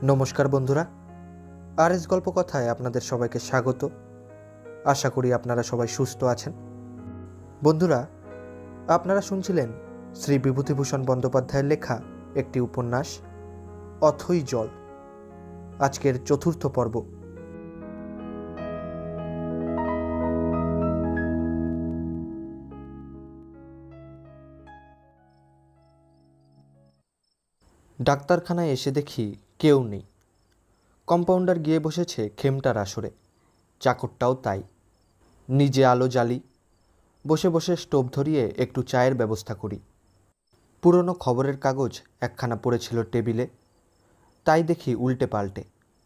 নমস্কার বন্ধুরা, আরএস গল্প কথায় আপনাদের সবাইকে স্বাগত। আশা করি আপনারা সবাই সুস্থ আছেন। বন্ধুরা, আপনারা শুনছিলেন শ্রী বিভূতিভূষণ বন্দ্যোপাধ্যায়ের লেখা একটি উপন্যাস অথৈ জল। আজকের চতুর্থ পর্ব। ডাক্তারখানায় এসে দেখি কেউ নেই। কম্পাউন্ডার গিয়ে বসেছে খেমটার আসরে, চাকরটাও তাই। নিজে আলো জ্বালি, বসে বসে স্টোভ ধরিয়ে একটু চায়ের ব্যবস্থা করি। পুরনো খবরের কাগজ একখানা পড়েছিল টেবিলে, তাই দেখি উল্টে পাল্টে।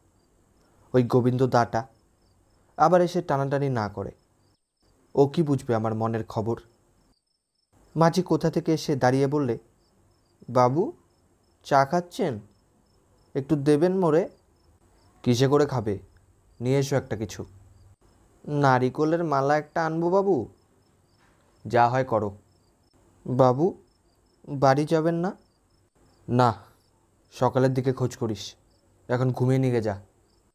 ওই গোবিন্দ দাটা আবার এসে টানাটানি না করে। ও কি বুঝবে আমার মনের খবর। মাঝি কোথা থেকে এসে দাঁড়িয়ে বললে, বাবু চা খাচ্ছেন? একটু দেবেন মোরে। কিসে করে খাবে? নিয়ে এসো একটা কিছু। নারিকলের মালা একটা আনবো বাবু। যা হয় করো। বাবু বাড়ি যাবেন না? না, সকালের দিকে খোঁজ করিস, এখন ঘুমিয়ে নিয়ে যা।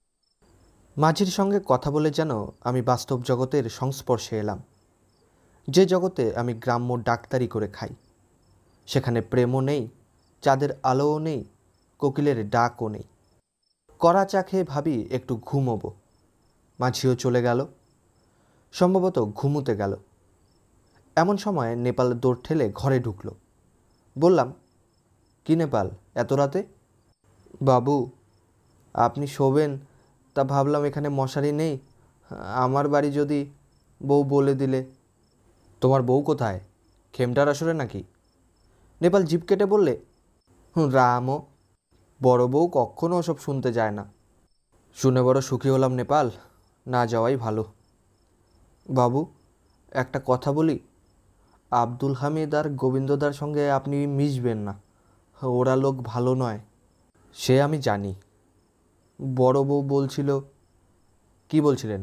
মাঝির সঙ্গে কথা বলে যেন আমি বাস্তব জগতের সংস্পর্শে এলাম, যে জগতে আমি গ্রাম্য ডাক্তারি করে খাই। সেখানে প্রেমও নেই, চাঁদের আলোও নেই, কোকিলের ডাকও নেই। কড়া চা খেয়ে ভাবি একটু ঘুমোবো। মাঝিও চলে গেল, সম্ভবত ঘুমুতে গেল। এমন সময় নেপাল দৌড় ঠেলে ঘরে ঢুকলো। বললাম, কি নেপাল, এত রাতে? বাবু আপনি শোবেন, তা ভাবলাম এখানে মশারি নেই, আমার বাড়ি যদি। বউ বলে দিলে। তোমার বউ কোথায়, খেমটার আসরে নাকি? নেপাল জিভ কেটে বললে, রামও, বড় বউ কখনো ওসব শুনতে যায় না। শুনে বড় সুখী হলাম নেপাল, না যাওয়াই ভালো। বাবু একটা কথা বলি, আব্দুল হামিদ আর গোবিন্দদার সঙ্গে আপনি মিশবেন না, ওরা লোক ভালো নয়। সে আমি জানি। বড় বউ বলছিল। কি বলছিলেন?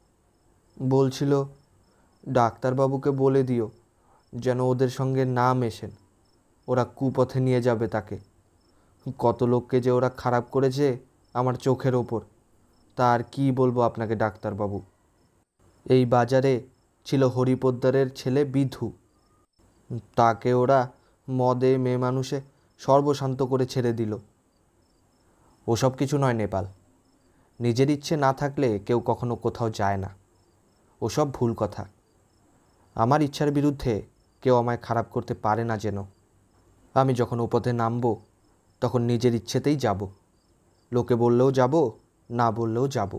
বলছিল ডাক্তারবাবুকে বলে দিও যেন ওদের সঙ্গে না মেশেন, ওরা কুপথে নিয়ে যাবে তাকে। কত লোককে যে ওরা খারাপ করেছে আমার চোখের ওপর, তার কি বলবো আপনাকে ডাক্তারবাবু। এই বাজারে ছিল হরিপোদ্দারের ছেলে বিধু, তাকে ওরা মদে মেয়ে মানুষে সর্বশান্ত করে ছেড়ে দিল। ওসব কিছু নয় নেপাল, নিজের ইচ্ছে না থাকলে কেউ কখনো কোথাও যায় না, ওসব ভুল কথা। আমার ইচ্ছার বিরুদ্ধে কেউ আমায় খারাপ করতে পারে না যেন। আমি যখন ও পথে নামব তখন নিজের ইচ্ছেতেই যাব, লোকে বললেও যাব, না বললেও যাব।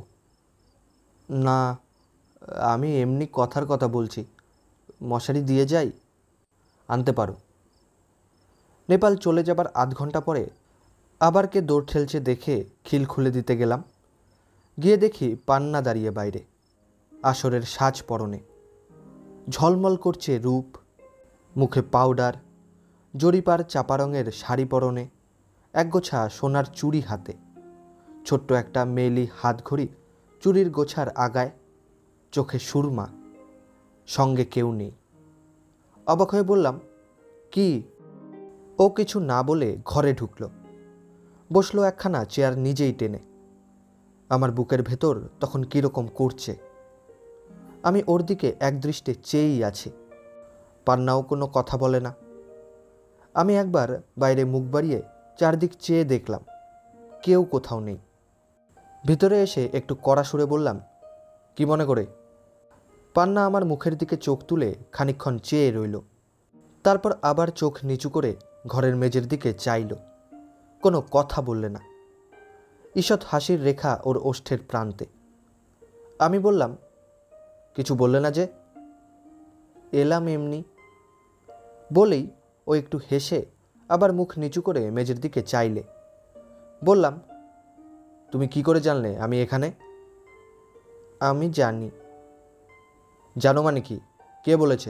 না, আমি এমনি কথার কথা বলছি, মশারি দিয়ে যাই? আনতে পারো। নেপাল চলে যাবার আধ ঘন্টা পরে আবার কে দৌড় ঠেলছে দেখে খিল খুলে দিতে গেলাম। গিয়ে দেখি পান্না দাঁড়িয়ে বাইরে, আসরের সাজ পরনে। ঝলমল করছে রূপ, মুখে পাউডার, জরিপার চাপা রঙের শাড়ি পরনে, একগোছা সোনার চুড়ি হাতে, ছোট্ট একটা মেলি হাতঘড়ি চুড়ির গোছার আগায়, চোখে সুরমা। সঙ্গে কেউ নেই। অবাক হয়ে বললাম, কি? ও কিছু না বলে ঘরে ঢুকলো, বসলো একখানা চেয়ার নিজেই টেনে। আমার বুকের ভেতর তখন কীরকম করছে। আমি ওর দিকে একদৃষ্টে চেয়েই আছি। পান্নাও কোনো কথা বলে না। আমি একবার বাইরে মুখ বাড়িয়ে চারদিক চেয়ে দেখলাম, কেউ কোথাও নেই। ভিতরে এসে একটু কড়া সুরে বললাম, কি মনে করে? পান্না আমার মুখের দিকে চোখ তুলে খানিকক্ষণ চেয়ে রইল, তারপর আবার চোখ নিচু করে ঘরের মেঝের দিকে চাইল। কোনো কথা বললে না। ঈষৎ হাসির রেখা ওর ওষ্ঠের প্রান্তে। আমি বললাম, কিছু বললে না যে? এলাম এমনি। বলেই ও একটু হেসে আবার মুখ নিচু করে মেঝের দিকে চাইলে। বললাম, তুমি কি করে জানলে আমি এখানে? আমি জানি। জানো মানে কি? কে বলেছে?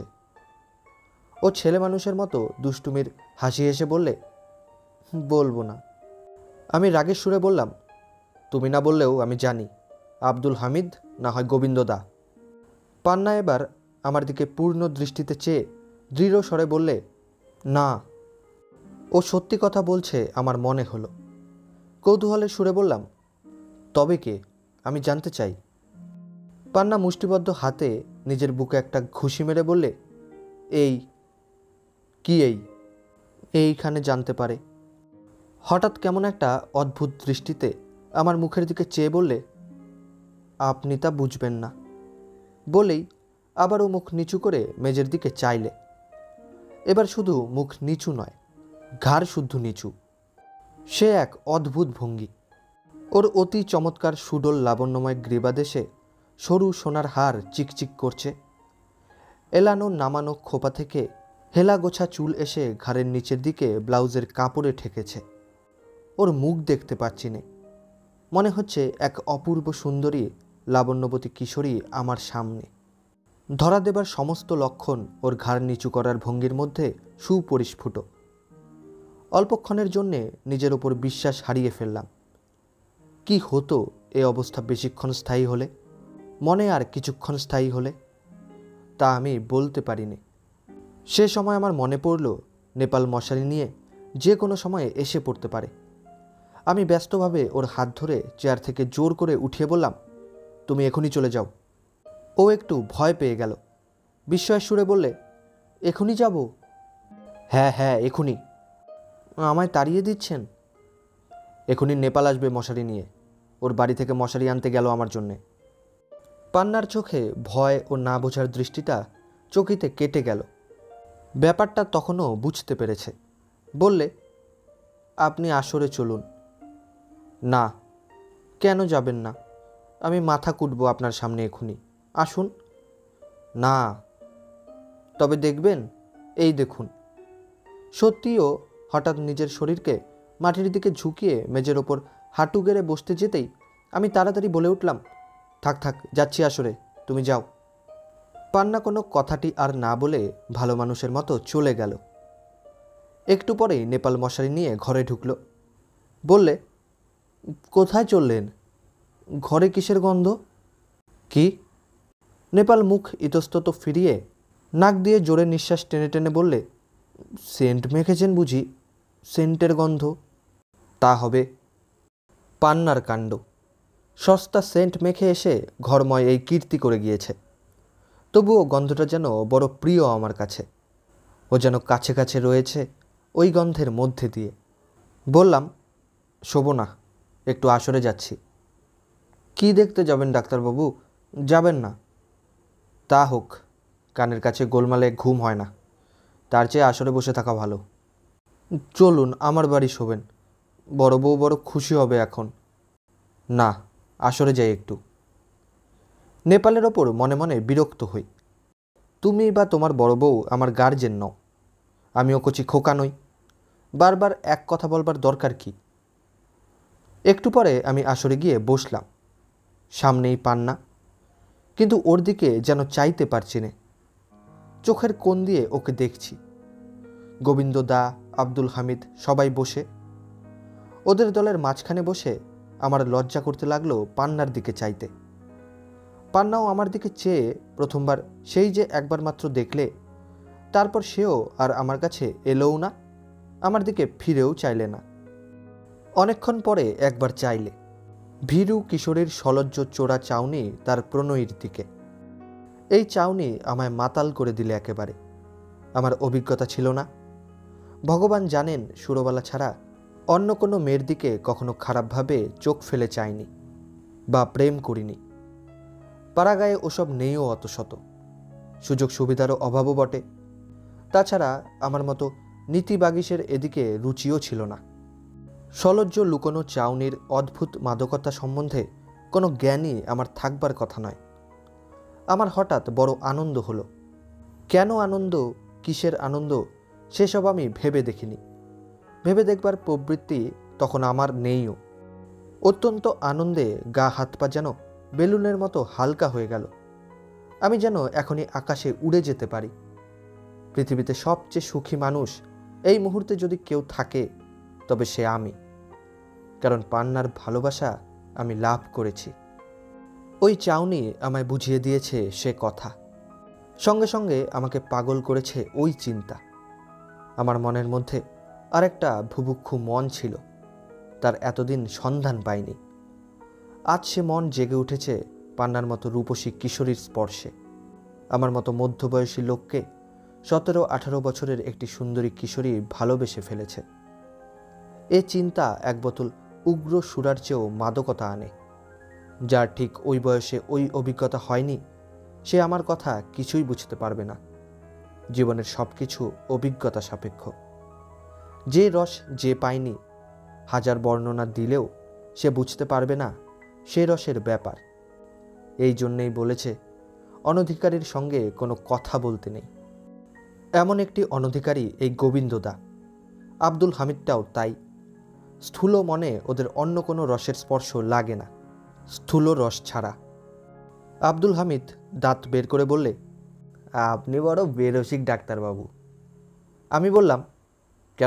ও ছেলে মানুষের মতো দুষ্টুমির হাসি হেসে বললে, বলবো না। আমি রাগের সুরে বললাম, তুমি না বললেও আমি জানি, আব্দুল হামিদ না হয় গোবিন্দদা। পান্না এবার আমার দিকে পূর্ণ দৃষ্টিতে চেয়ে দৃঢ় স্বরে বললে, না। ও সত্যি কথা বলছে আমার মনে হলো। কৌতূহলের সুরে বললাম, তবে কে? আমি জানতে চাই। পান্না মুষ্টিবদ্ধ হাতে নিজের বুকে একটা ঘুষি মেরে বললে, এই। কি এই? এইখানে জানতে পারে। হঠাৎ কেমন একটা অদ্ভুত দৃষ্টিতে আমার মুখের দিকে চেয়ে বললে, আপনি তা বুঝবেন না। বলেই আবারও মুখ নিচু করে মেজের দিকে চাইলে। এবার শুধু মুখ নিচু নয়, ঘাড় শুদ্ধ নিচু। সে এক অদ্ভুত ভঙ্গি। ওর অতি চমৎকার সুডোল লাবণ্যময় গ্রীবাদেশে সরু সোনার হার চিকচিক করছে। এলানো নামানো খোপা থেকে হেলা গোছা চুল এসে ঘাড়ের নিচের দিকে ব্লাউজের কাপড়ে ঠেকেছে। ওর মুখ দেখতে পাচ্ছি নে। মনে হচ্ছে এক অপূর্ব সুন্দরী লাবণ্যবতী কিশোরী আমার সামনে। ধরা দেবার সমস্ত লক্ষণ ওর ঘাড় নিচু করার ভঙ্গির মধ্যে সুপরিস্ফুট। অল্পক্ষণের জন্যে নিজের ওপর বিশ্বাস হারিয়ে ফেললাম। কি হতো এ অবস্থা বেশিক্ষণ স্থায়ী হলে, মনে আর কিছুক্ষণ স্থায়ী হলে? তা আমি বলতে পারিনি। সে সময় আমার মনে পড়ল নেপাল মশারি নিয়ে যে কোনো সময়ে এসে পড়তে পারে। আমি ব্যস্তভাবে ওর হাত ধরে চেয়ার থেকে জোর করে উঠিয়ে বললাম, তুমি এখনই চলে যাও। ও একটু ভয় পেয়ে গেল। বিস্ময়ের সুরে বললে, এখনই যাব? হ্যাঁ হ্যাঁ, এখনই। আমায় তাড়িয়ে দিচ্ছেন? এখনই নেপাল আসবে মশারি নিয়ে। ওর বাড়ি থেকে মশারি আনতে গেল আমার জন্যে। পান্নার চোখে ভয় ও না বোঝার দৃষ্টিটা চকিতে কেটে গেল। ব্যাপারটা তখনও বুঝতে পেরেছে। বললে, আপনি আসরে চলুন। না। কেন যাবেন না? আমি মাথা কুটব আপনার সামনে এখনই। আসুন। না। তবে দেখবেন, এই দেখুন। সত্যিও হঠাৎ নিজের শরীরকে মাটির দিকে ঝুঁকিয়ে মেজের ওপর হাঁটু গেড়ে বসতে যেতেই আমি তাড়াতাড়ি বলে উঠলাম, থাক থাক, যাচ্ছি আসরে, তুমি যাও। পান্না কোনো কথাটি আর না বলে ভালো মানুষের মতো চলে গেল। একটু পরেই নেপাল মশারি নিয়ে ঘরে ঢুকল। বললে, কোথায় চললেন? ঘরে কিসের গন্ধ? কি? নেপাল মুখ ইতস্তত ফিরিয়ে নাক দিয়ে জোরে নিঃশ্বাস টেনে টেনে বললে, সেন্ট মেখেছেন বুঝি? সেন্টের গন্ধ। তা হবে। পান্নার কাণ্ড। সস্তা সেন্ট মেখে এসে ঘরময় এই কীর্তি করে গিয়েছে। তবুও গন্ধটা যেন বড় প্রিয় আমার কাছে। ও যেন কাছে কাছে রয়েছে ওই গন্ধের মধ্যে দিয়ে। বললাম, শোবো না, একটু আসরে যাচ্ছি। কি দেখতে যাবেন ডাক্তারবাবু? যাবেন না? তা হোক, কানের কাছে গোলমালে ঘুম হয় না, তার চেয়ে আসরে বসে থাকা ভালো। চলুন, আমার বাড়ি শোবেন, বড় বউ বড় খুশি হবে এখন। না, আসরে যাই একটু। নেপালের ওপর মনে মনে বিরক্ত হই। তুমি বা তোমার বড় বউ আমার গার্জেন নও, আমিও কচি খোকা নই। বারবার এক কথা বলবার দরকার কি? একটু পরে আমি আসরে গিয়ে বসলাম। সামনেই পান্না, কিন্তু ওর দিকে যেন চাইতে পারছি না। চোখের কোণ দিয়ে ওকে দেখছি। গোবিন্দ দা, আব্দুল হামিদ সবাই বসে। ওদের দলের মাঝখানে বসে আমার লজ্জা করতে লাগলো পান্নার দিকে চাইতে। পান্নাও আমার দিকে চেয়ে প্রথমবার সেই যে একবার মাত্র দেখলে, তারপর সেও আর আমার কাছে এলোও না, আমার দিকে ফিরেও চাইলে না। অনেকক্ষণ পরে একবার চাইলে, ভীরু কিশোরীর সলজ্জ চোরা চাউনি তার প্রণয়ীর দিকে। এই চাউনি আমায় মাতাল করে দিলে একেবারে। আমার অভিজ্ঞতা ছিল না। ভগবান জানেন, সুরবালা ছাড়া অন্য কোনো মেয়ের দিকে কখনো খারাপভাবে চোখ ফেলে চাইনি বা প্রেম করিনি। পাড়াগায়ে ওসব নেইও অত শত, সুযোগ সুবিধারও অভাবও বটে। তাছাড়া আমার মতো নীতিবাগীশের এদিকে রুচিও ছিল না। সলজ্জ লুকোনো চাউনির অদ্ভুত মাদকতা সম্বন্ধে কোনো জ্ঞানই আমার থাকবার কথা নয়। আমার হঠাৎ বড় আনন্দ হলো। কেন আনন্দ, কিসের আনন্দ, সেসব আমি ভেবে দেখিনি। ভেবে দেখবার প্রবৃত্তি তখন আমার নেইও। অত্যন্ত আনন্দে গা হাত পা যেন বেলুনের মতো হালকা হয়ে গেল। আমি যেন এখনই আকাশে উড়ে যেতে পারি। পৃথিবীতে সবচেয়ে সুখী মানুষ এই মুহূর্তে যদি কেউ থাকে, তবে সে আমি। কারণ পান্নার ভালোবাসা আমি লাভ করেছি। ওই চাউনি আমায় বুঝিয়ে দিয়েছে সে কথা। সঙ্গে সঙ্গে আমাকে পাগল করেছে ওই চিন্তা। আমার মনের মধ্যে আরেকটা ভুভুক্ষু মন ছিল, তার এতদিন সন্ধান পায়নি। আজ সে মন জেগে উঠেছে পান্নার মতো রূপসী কিশোরীর স্পর্শে। আমার মতো মধ্যবয়সী লোককে 17-18 বছরের একটি সুন্দরী কিশোরী ভালোবেসে ফেলেছে। এ চিন্তা এক বোতল উগ্র সুরার চেয়েও মাদকতা আনে। যার ঠিক ওই বয়সে ওই অভিজ্ঞতা হয়নি, সে আমার কথা কিছুই বুঝতে পারবে না। জীবনের সব কিছু অভিজ্ঞতা সাপেক্ষ। যে রস যে পায়নি, হাজার বর্ণনা দিলেও সে বুঝতে পারবে না সে রসের ব্যাপার। এই জন্যেই বলেছে অনধিকারীর সঙ্গে কোনো কথা বলতে নেই। এমন একটি অনধিকারী এই গোবিন্দদা। আব্দুল হামিদটাও তাই। স্থূল মনে ওদের অন্য কোনো রসের স্পর্শ লাগে না, স্থূল রস ছাড়া। আব্দুল হামিদ দাঁত বের করে বললে, আপনি বড় বেরসিক ডাক্তারবাবু। আমি বললাম, কেন?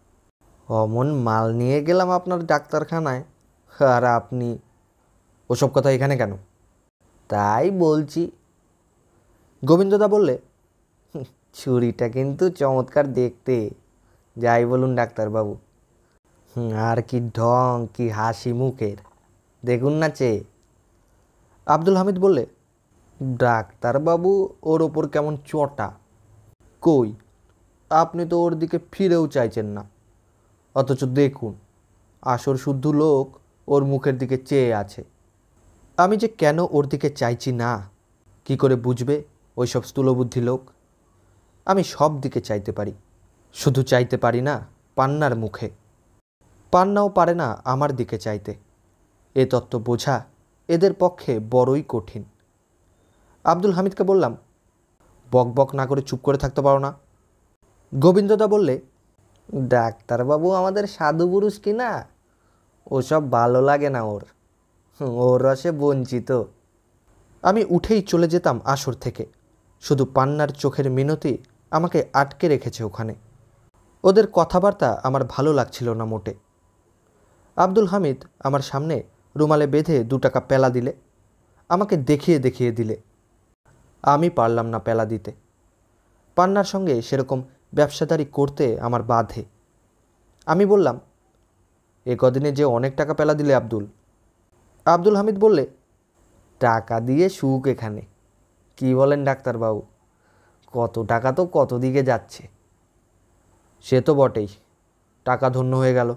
অমন মাল নিয়ে গেলাম আপনার ডাক্তারখানায়, আর আপনি ওসব কথা এখানে কেন? তাই বলছি। গোবিন্দদা বললে, ছুরিটা কিন্তু চমৎকার দেখতে, যাই বলুন ডাক্তারবাবু। আর কি ঢং, কি হাসি মুখের, দেখুন না চেয়ে। আব্দুল হামিদ বললে, ডাক্তারবাবু ওর ওপর কেমন চটা। কই, আপনি তো ওর দিকে ফিরেও চাইছেন না, অথচ দেখুন আসর শুদ্ধ লোক ওর মুখের দিকে চেয়ে আছে। আমি যে কেন ওর দিকে চাইছি না, কি করে বুঝবে ওইসব স্থূলবুদ্ধি লোক? আমি সব দিকে চাইতে পারি, শুধু চাইতে পারি না পান্নার মুখে। পান্নাও পারে না আমার দিকে চাইতে। এ তত্ত্ব বোঝা এদের পক্ষে বড়ই কঠিন। আব্দুল হামিদকে বললাম, বক বক না করে চুপ করে থাকতে পারো না? গোবিন্দদা বললে, ডাক্তারবাবু আমাদের সাধু পুরুষ কি না, ওসব ভালো লাগে না ওর, ওর রসে বঞ্চিত। আমি উঠেই চলে যেতাম আসর থেকে, শুধু পান্নার চোখের মিনতি আমাকে আটকে রেখেছে ওখানে। ওদের কথাবার্তা আমার ভালো লাগছিল না মোটে। আব্দুল হামিদ আমার সামনে রুমালে বেঁধে 2 টাকা পেলা দিলে, আমাকে দেখিয়ে দেখিয়ে দিলে। আমি পারলাম না পেলা দিতে। পান্নার সঙ্গে সেরকম ব্যবসাদারি করতে আমার বাধে। আমি বললাম, এ কদিনে যে অনেক টাকা পেলা দিলে আব্দুল। আব্দুল হামিদ বললে, টাকা দিয়ে সুখ এখানে, কি বলেন ডাক্তারবাবু? কত টাকা তো কত দিকে যাচ্ছে। সে তো বটেই, টাকা ধন্য হয়ে গেল।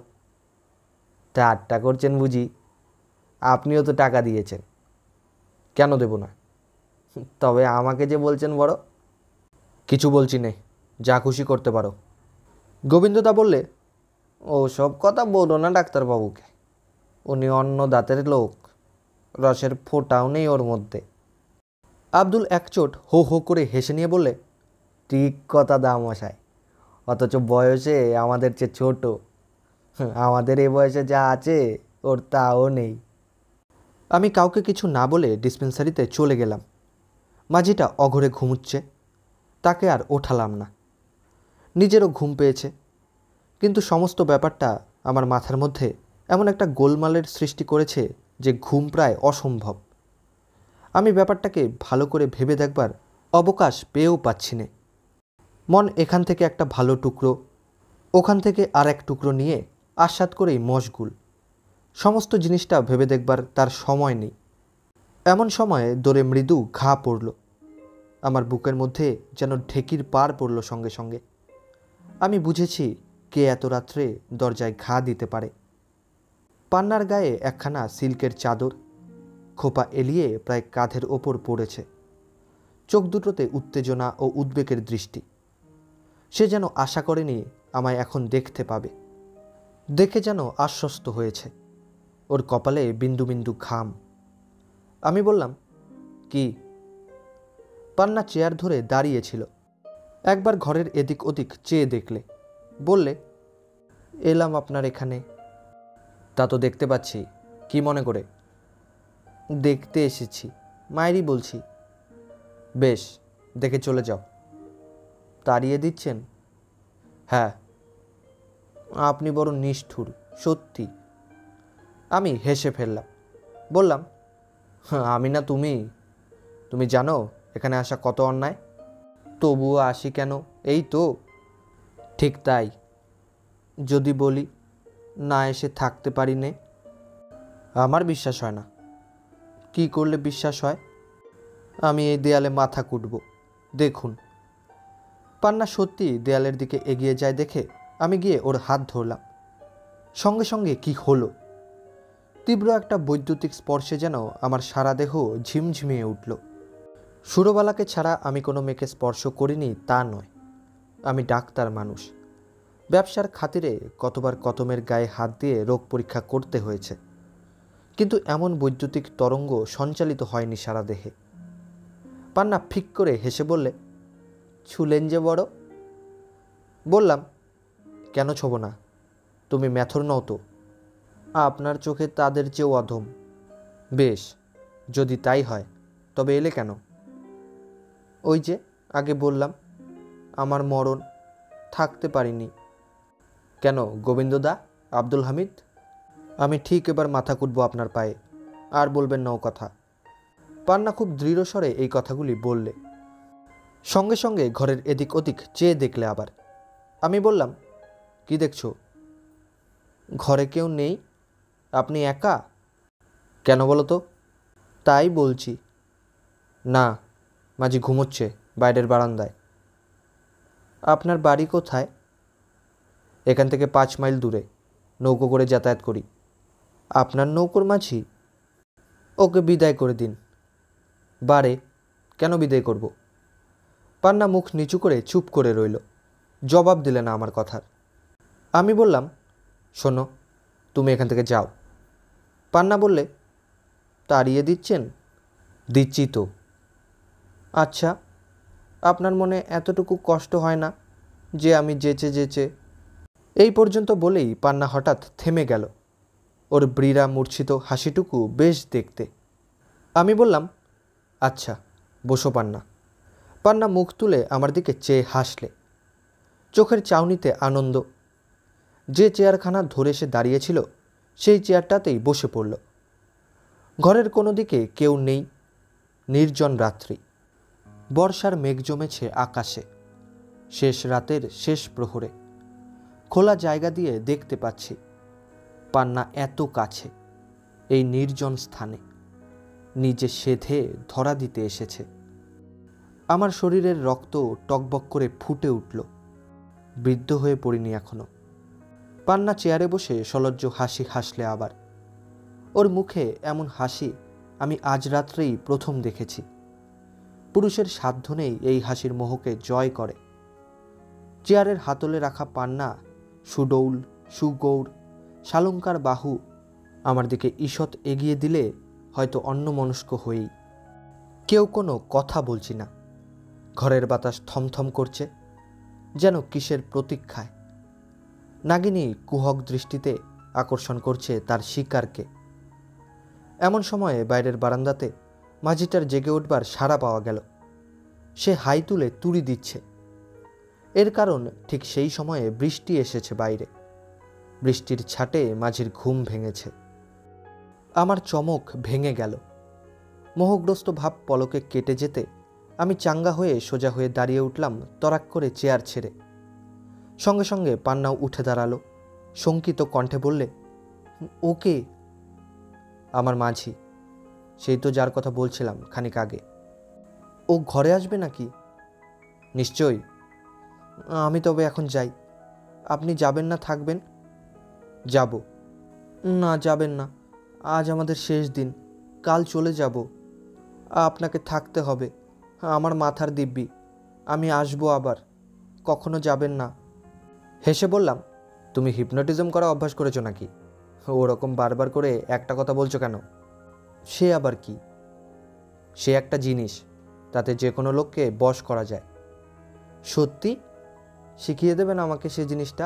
ঠাট্টা করছেন বুঝি? আপনিও তো টাকা দিয়েছেন। কেন দেব না? তবে আমাকে যে বলছেন বড়। কিছু বলছি নে, যা খুশি করতে পারো। গোবিন্দদা বললে, ও সব কথা বলো না ডাক্তারবাবুকে, উনি অন্য দাঁতের লোক, রসের ফোঁটাও নেই ওর মধ্যে। আব্দুল একচোট হো হো করে হেসে নিয়ে বললে, ঠিক কথা দামশাই, অথচ বয়সে আমাদের চেয়ে ছোট। আমাদের এ বয়সে যা আছে ওর তাও নেই। আমি কাউকে কিছু না বলে ডিসপেন্সারিতে চলে গেলাম। মাঝিটা অঘরে ঘুমুচ্ছে, তাকে আর ওঠালাম না। নিজেরও ঘুম পেয়েছে, কিন্তু সমস্ত ব্যাপারটা আমার মাথার মধ্যে এমন একটা গোলমালের সৃষ্টি করেছে যে ঘুম প্রায় অসম্ভব। আমি ব্যাপারটাকে ভালো করে ভেবে দেখবার অবকাশ পেয়েও পাচ্ছি না। মন এখান থেকে একটা ভালো টুকরো, ওখান থেকে আর এক টুকরো নিয়ে আস্বাদ করেই মশগুল। সমস্ত জিনিসটা ভেবে দেখবার তার সময় নেই। এমন সময়ে দৌড়ে মৃদু ঘা পড়ল। আমার বুকের মধ্যে যেন ঢেকির পার পড়ল সঙ্গে সঙ্গে। আমি বুঝেছি কে এত রাত্রে দরজায় ঘা দিতে পারে। পান্নার গায়ে একখানা সিল্কের চাদর, খোপা এলিয়ে প্রায় কাঁধের ওপর পড়েছে। চোখ দুটোতে উত্তেজনা ও উদ্বেগের দৃষ্টি। সে যেন আশা করেনি আমায় এখন দেখতে পাবে। দেখে যেন আশ্বস্ত হয়েছে। ওর কপালে বিন্দু বিন্দু ঘাম। আমি বললাম, কি? পান্না চেয়ার ধরে দাঁড়িয়েছিল। একবার ঘরের এদিক ওদিক চেয়ে দেখলে, বললে, এলাম আপনার এখানে। তা তো দেখতে পাচ্ছি, কি মনে করে? দেখতে এসেছি, মায়েরই বলছি। বেশ, দেখে চলে যাও। তাড়িয়ে দিচ্ছেন? হ্যাঁ। আপনি বড় নিষ্ঠুর, সত্যি। আমি হেসে ফেললাম, বললাম, আমি না তুমি? তুমি জানো এখানে আসা কত অন্যায়, তবুও আসি কেন? এই তো। ঠিক তাই। যদি বলি, না এসে থাকতে পারি নে। আমার বিশ্বাস হয় না। কি করলে বিশ্বাস হয়? আমি এই দেয়ালে মাথা কুটব, দেখুন। পান্না সত্যি দেয়ালের দিকে এগিয়ে যায় দেখে আমি গিয়ে ওর হাত ধরলাম। সঙ্গে সঙ্গে কি হলো! তীব্র একটা বৈদ্যুতিক স্পর্শে যেন আমার সারা দেহ ঝিমঝিমিয়ে উঠল। সুরবালাকে ছাড়া আমি কোনো মেয়েকে স্পর্শ করিনি তা নয়। আমি ডাক্তার মানুষ। ব্যবসার খাতিরে কতবার কত মেয়ের গায়ে হাত দিয়ে রোগ পরীক্ষা করতে হয়েছে, কিন্তু এমন বৈদ্যুতিক তরঙ্গ সঞ্চালিত হয়নি সারা দেহে। পান্না ফিক করে হেসে বললে, ছুলেন যে বড়। বললাম, কেন ছোব না? তুমি ম্যাথর নও তো? আপনার চোখে তাদের চেয়েও অধম। বেশ, যদি তাই হয় তবে এলে কেন? ওই যে আগে বললাম, আমার মরণ, থাকতে পারিনি। কেন গোবিন্দদা, আব্দুল হামিদ? আমি ঠিক এবার মাথা কুটবো আপনার পায়ে, আর বলবেন না ও কথা। পান্না খুব দৃঢ় স্বরে এই কথাগুলি বললে। সঙ্গে সঙ্গে ঘরের এদিক ওদিক চেয়ে দেখলে আবার। আমি বললাম, কি দেখছো? ঘরে কেউ নেই, আপনি একা। কেন বলো তো? তাই বলছি। না, মাঝি ঘুমোচ্ছে বাইরের বারান্দায়। আপনার বাড়ি কোথায়? এখান থেকে 5 মাইল দূরে, নৌকো করে যাতায়াত করি। আপনার নৌকোর মাঝি? ওকে বিদায় করে দিন। বারে, কেন বিদায় করব? পান্না মুখ নিচু করে চুপ করে রইল, জবাব দিলে না আমার কথার। আমি বললাম, শোনো, তুমি এখান থেকে যাও। পান্না বললে, তাড়িয়ে দিচ্ছেন? দিচ্ছি তো। আচ্ছা, আপনার মনে এতটুকু কষ্ট হয় না যে আমি যেচে যেচে? এই পর্যন্ত বলেই পান্না হঠাৎ থেমে গেল। ওর ব্রীড়া মূর্ছিত হাসিটুকু বেশ দেখতে। আমি বললাম, আচ্ছা বসো পান্না। পান্না মুখ তুলে আমার দিকে চেয়ে হাসলে, চোখের চাউনিতে আনন্দ। যে চেয়ারখানা ধরে সে দাঁড়িয়েছিল সেই চেয়ারটাতেই বসে পড়ল। ঘরের কোনো দিকে কেউ নেই, নির্জন রাত্রি। বর্ষার মেঘ জমেছে আকাশে। শেষ রাতের শেষ প্রহরে খোলা জায়গা দিয়ে দেখতে পাচ্ছি পান্না এত কাছে, এই নির্জন স্থানে নিজে সেধে ধরা দিতে এসেছে। আমার শরীরের রক্ত টকবক করে ফুটে উঠল। বৃদ্ধ হয়ে পড়িনি এখনো। পান্না চেয়ারে বসে সলজ্জ হাসি হাসলে আবার। ওর মুখে এমন হাসি আমি আজ রাত্রেই প্রথম দেখেছি। পুরুষের সাধ্য নেই এই হাসির মোহকে জয় করে। চেয়ারের হাতলে রাখা পান্না সুডৌল, সুগৌর, শালঙ্কার বাহু আমার দিকে ঈষৎ এগিয়ে দিলে হয়তো অন্যমনস্ক হয়েই। কেউ কোনো কথা বলছি না। ঘরের বাতাস থমথম করছে, যেন কিসের প্রতীক্ষায়। নাগিনী কুহক দৃষ্টিতে আকর্ষণ করছে তার শিকারকে। এমন সময়ে বাইরের বারান্দাতে মাঝিটার জেগে উঠবার সাড়া পাওয়া গেল। সে হাই তুলে তুড়ি দিচ্ছে। এর কারণ ঠিক সেই সময়ে বৃষ্টি এসেছে বাইরে। বৃষ্টির ছাটে মাঝির ঘুম ভেঙেছে। আমার চমক ভেঙে গেল। মোহগ্রস্ত ভাব পলকে কেটে যেতে আমি চাঙ্গা হয়ে সোজা হয়ে দাঁড়িয়ে উঠলাম তরাক করে চেয়ার ছেড়ে। সঙ্গে সঙ্গে পান্নাও উঠে দাঁড়ালো। শঙ্কিত কণ্ঠে বললে, ওকে? আমার মাঝি, সেই তো যার কথা বলছিলাম খানিক আগে। ও ঘরে আসবে নাকি? নিশ্চয়ই। আমি তবে এখন যাই। আপনি যাবেন না, থাকবেন? যাব। না, যাবেন না। আজ আমাদের শেষ দিন, কাল চলে যাব। আপনাকে থাকতে হবে। আমার মাথার দিব্যি, আমি আসবো আবার, কখনো যাবেন না। হেসে বললাম, তুমি হিপনোটিজম করা অভ্যাস করেছো নাকি? ওরকম বারবার করে একটা কথা বলছো কেন? সে আবার কি? সে একটা জিনিস, তাতে যে কোনো লোককে বশ করা যায়। সত্যি? শিখিয়ে দেবেন আমাকে সে জিনিসটা?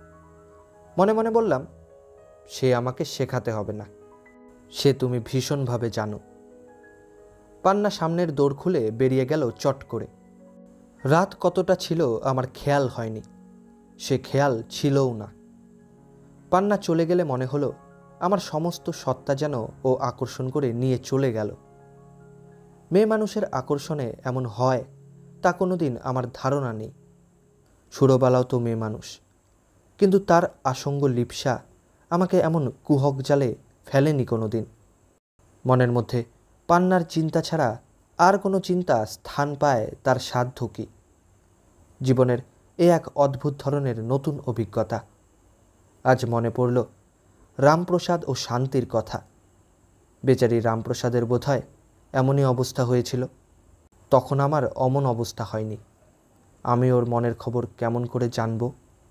মনে মনে বললাম, সে আমাকে শেখাতে হবে না, সে তুমি ভীষণভাবে জানো। পান্না সামনের দৌড় খুলে বেরিয়ে গেল চট করে। রাত কতটা ছিল আমার খেয়াল হয়নি, সে খেয়াল ছিলও না। পান্না চলে গেলে মনে হলো আমার সমস্ত সত্তা যেন ও আকর্ষণ করে নিয়ে চলে গেল। মেয়ে মানুষের আকর্ষণে এমন হয় তা কোনোদিন আমার ধারণা নেই। সুরবালাও তো মেয়ে মানুষ, কিন্তু তার আসঙ্গ লিপ্সা আমাকে এমন কুহক জালে ফেলেনি কোনো দিন। মনের মধ্যে পান্নার চিন্তা ছাড়া আর কোনো চিন্তা স্থান পায় তার সাধ্য কি? জীবনের এ এক অদ্ভুত ধরনের নতুন অভিজ্ঞতা। আজ মনে পড়ল রামপ্রসাদ ও শান্তির কথা। বেচারি রামপ্রসাদের বোধহয় এমনই অবস্থা হয়েছিল। তখন আমার অমন অবস্থা হয়নি। আমি ওর মনের খবর কেমন করে জানব?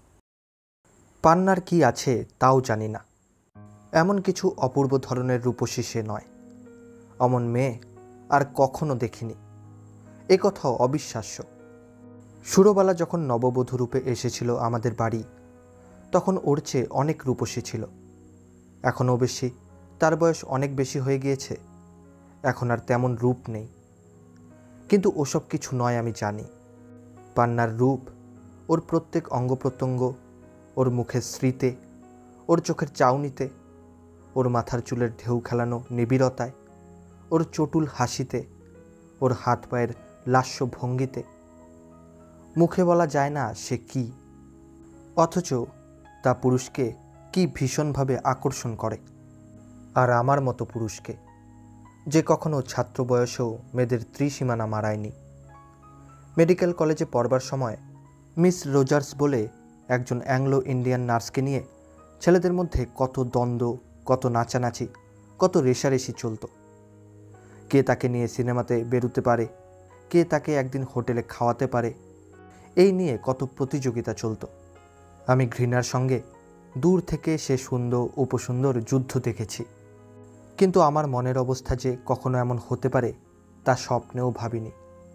পান্নার কি আছে তাও জানি না। এমন কিছু অপূর্ব ধরনের রূপসী সে নয়। অমন মেয়ে আর কখনো দেখিনি। এ কথাও অবিশ্বাস্য। সুরবালা যখন নববধূ রূপে এসেছিল আমাদের বাড়ি, তখন ওর চেয়ে অনেক রূপসী ছিল। এখনও বেশি, তার বয়স অনেক বেশি হয়ে গিয়েছে, এখন আর তেমন রূপ নেই। কিন্তু ওসব কিছু নয়, আমি জানি। পান্নার রূপ ওর প্রত্যেক অঙ্গ প্রত্যঙ্গ, ওর মুখের স্মৃতে, ওর চোখের চাউনিতে, ওর মাথার চুলের ঢেউ খেলানো নিবিড়তায়, ওর চটুল হাসিতে, ওর হাত পায়ের লাস্য ভঙ্গিতে। মুখে বলা যায় না সে কি, অথচ তা পুরুষকে কি ভীষণভাবে আকর্ষণ করে। আর আমার মতো পুরুষকে, যে কখনো ছাত্র বয়সেও মেয়েদের ত্রিসীমানা মারায়নি। মেডিকেল কলেজে পড়বার সময় মিস রোজার্স বলে একজন অ্যাংলো ইন্ডিয়ান নার্সকে নিয়ে ছেলেদের মধ্যে কত দ্বন্দ্ব, কত নাচানাচি, কত রেষারেষি চলত। কে তাকে নিয়ে সিনেমাতে বেরোতে পারে, কে তাকে একদিন হোটেলে খাওয়াতে পারে, এই নিয়ে কত প্রতিযোগিতা চলত। আমি ঘৃণার সঙ্গে দূর থেকে সে সুন্দর উপসুন্দর যুদ্ধ দেখেছি। কিন্তু আমার মনের অবস্থা যে কখনো এমন হতে পারে তা স্বপ্নেও ভাবিনি।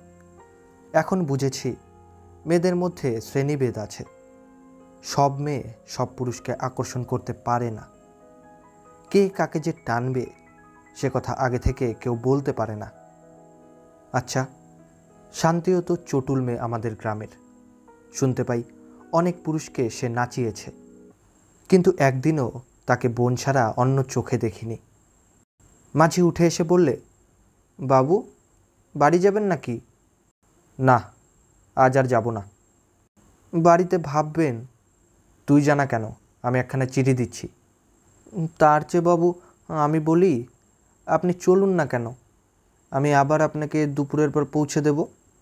এখন বুঝেছি মেয়েদের মধ্যে শ্রেণীভেদ আছে। সব মেয়ে সব পুরুষকে আকর্ষণ করতে পারে না। কে কাকে যে টানবে সে কথা আগে থেকে কেউ বলতে পারে না। আচ্ছা, শান্তিও তো চটুল মেয়ে আমাদের গ্রামের। শুনতে পাই অনেক পুরুষকে সে নাচিয়েছে, কিন্তু একদিনও তাকে বোন ছাড়া অন্য চোখে দেখিনি। মাঝি উঠে এসে বললে, বাবু বাড়ি যাবেন নাকি? না, আজ আর যাব না। বাড়িতে ভাববেন। তুই জানা কেন, আমি একখানা চিঠি দিচ্ছি। তার চেয়ে বাবু আমি বলি, আপনি চলুন না কেন, আমি আবার আপনাকে দুপুরের পর পৌঁছে দেব।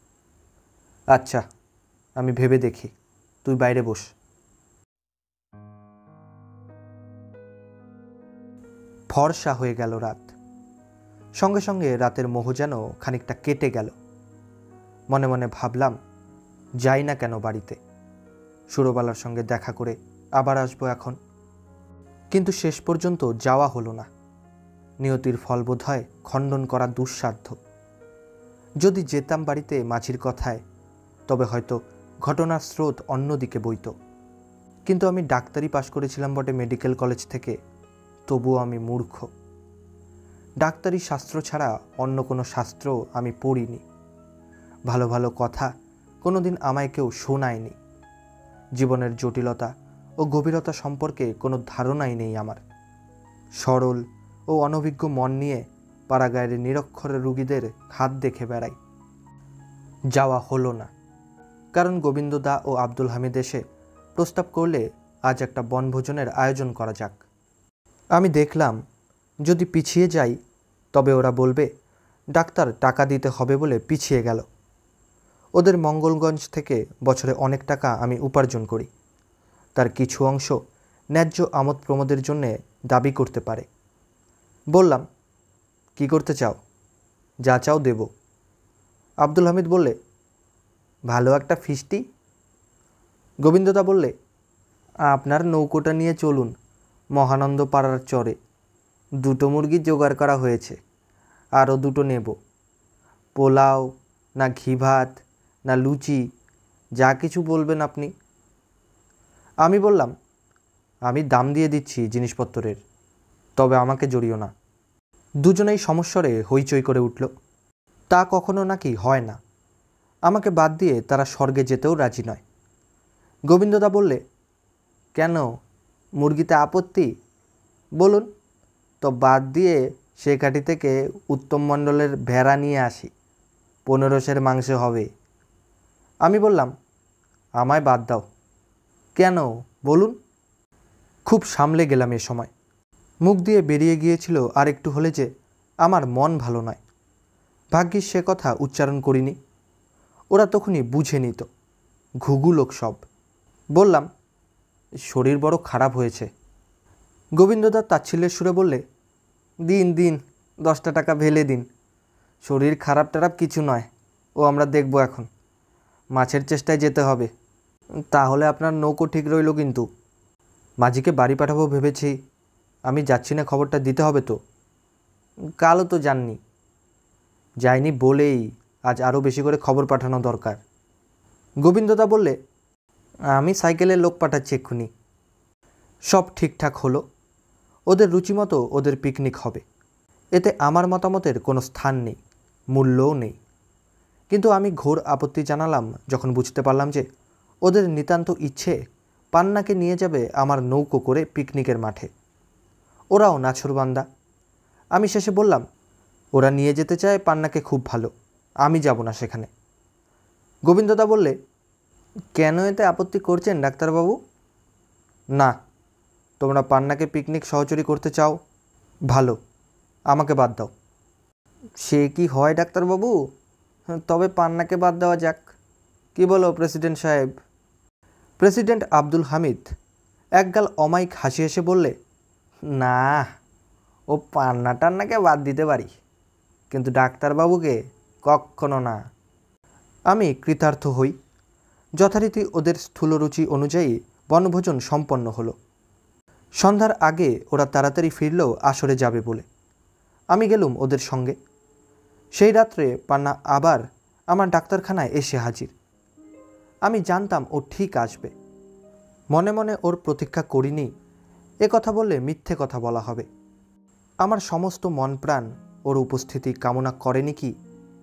আচ্ছা, আমি ভেবে দেখি, তুই বাইরে বস। ফর্সা হয়ে গেল রাত। সঙ্গে সঙ্গে রাতের মোহ যেন খানিকটা কেটে গেল। মনে মনে ভাবলাম, যাই না কেন বাড়িতে, সুরবালার সঙ্গে দেখা করে আবার আসবো এখন। কিন্তু শেষ পর্যন্ত যাওয়া হলো না। নিয়তির ফল বোধ হয় খণ্ডন করা দুঃসাধ্য। যদি যেতাম বাড়িতে মাঝির কথায়, তবে হয়তো ঘটনার স্রোত অন্যদিকে বইত। কিন্তু আমি ডাক্তারি পাশ করেছিলাম বটে মেডিকেল কলেজ থেকে, তবুও আমি মূর্খ। ডাক্তারি শাস্ত্র ছাড়া অন্য কোনো শাস্ত্র আমি পড়িনি। ভালো ভালো কথা কোনোদিন আমায় কেউ শোনায়নি। জীবনের জটিলতা ও গভীরতা সম্পর্কে কোনো ধারণাই নেই আমার। সরল ও অনভিজ্ঞ মন নিয়ে পাড়াগাঁয়ের নিরক্ষর রুগীদের হাত দেখে বেড়াই। যাওয়া হলো না, কারণ গোবিন্দদা ও আব্দুল হামিদ এসে প্রস্তাব করলে আজ একটা বনভোজনের আয়োজন করা যাক। আমি দেখলাম যদি পিছিয়ে যাই তবে ওরা বলবে ডাক্তার টাকা দিতে হবে বলে পিছিয়ে গেল। ওদের মঙ্গলগঞ্জ থেকে বছরে অনেক টাকা আমি উপার্জন করি, তার কিছু অংশ ন্যায্য আমোদ প্রমোদের জন্যে দাবি করতে পারে। বললাম, কি করতে চাও? যা চাও দেব। আব্দুল হামিদ বললে, ভালো একটা ফিস্টি। গোবিন্দদা বললে, আপনার নৌকোটা নিয়ে চলুন মহানন্দ পাড়ার চরে, 2টো মুরগি জোগাড় করা হয়েছে, আরও 2টো নেব। পোলাও না ঘি ভাত না লুচি, যা কিছু বলবেন আপনি। আমি বললাম, আমি দাম দিয়ে দিচ্ছি জিনিসপত্রের, তবে আমাকে জড়িও না। দুজনেই সমস্বরে হইচই করে উঠল। তা কখনো নাকি হয় না। আমাকে বাদ দিয়ে তারা স্বর্গে যেতেও রাজি নয়। গোবিন্দদা বললে, কেন, মুরগিতে আপত্তি? বলুন তো, বাদ দিয়ে সে কাঠি থেকে উত্তম মণ্ডলের ভেড়া নিয়ে আসি, 1500 মাংস হবে। আমি বললাম, আমায় বাদ দাও। কেন বলুন? খুব সামলে গেলাম এ সময়। মুখ দিয়ে বেরিয়ে গিয়েছিল আর একটু হলে যে আমার মন ভালো নয়। ভাগ্যিস সে কথা উচ্চারণ করিনি, ওরা তখনই বুঝে নিত। ঘুঘু লোক সব। বললাম, শরীর বড় খারাপ হয়েছে। গোবিন্দদা তাচ্ছিল্যের সুরে বললে, দিন দিন 10টা টাকা ভেলে দিন, শরীর খারাপ টারাপ কিছু নয়, ও আমরা দেখব। এখন মাছের চেষ্টায় যেতে হবে। তাহলে আপনার নৌকো ঠিক রইল, কিন্তু মাঝিকে বাড়ি পাঠাবো ভেবেছি। আমি যাচ্ছি না, খবরটা দিতে হবে তো। কালও তো যাননি। যায়নি বলেই আজ আরও বেশি করে খবর পাঠানো দরকার। গোবিন্দদা বললে, আমি সাইকেলের লোক পাঠাচ্ছি এক্ষুনি। সব ঠিকঠাক হলো। ওদের রুচিমতো ওদের পিকনিক হবে, এতে আমার মতামতের কোনো স্থান নেই, মূল্যও নেই। কিন্তু আমি ঘোর আপত্তি জানালাম যখন বুঝতে পারলাম যে ওদের নিতান্ত ইচ্ছে পান্নাকে নিয়ে যাবে আমার নৌকো করে পিকনিকের মাঠে। ওরাও নাছোড়বান্দা। আমি শেষে বললাম, ওরা নিয়ে যেতে চায় পান্নাকে, খুব ভালো, আমি যাব না সেখানে। গোবিন্দদা বললে, কেন এতে আপত্তি করছেন ডাক্তারবাবু? না, তোমরা পান্নাকে পিকনিক সহচরী করতে চাও, ভালো, আমাকে বাদ দাও। সে কি হয় ডাক্তারবাবু? তবে পান্নাকে বাদ দেওয়া যাক, কি বলো প্রেসিডেন্ট সাহেব? প্রেসিডেন্ট আব্দুল হামিদ একগাল অমায়িক হাসি হেসে বললে, না, ও পান্না টান্নাকে বাদ দিতে পারি, কিন্তু ডাক্তারবাবুকে কখনো না। আমি কৃতার্থ হই। যথারীতি ওদের স্থূলরুচি অনুযায়ী বনভোজন সম্পন্ন হলো। সন্ধ্যার আগে ওরা তাড়াতাড়ি ফিরলেও আসরে যাবে বলে আমি গেলুম ওদের সঙ্গে। সেই রাত্রে পান্না আবার আমার ডাক্তারখানায় এসে হাজির। আমি জানতাম ও ঠিক আসবে। মনে মনে ওর প্রতীক্ষা করিনি, এ কথা বললে মিথ্যে কথা বলা হবে। আমার সমস্ত মন প্রাণ ওর উপস্থিতি কামনা করেনি কি?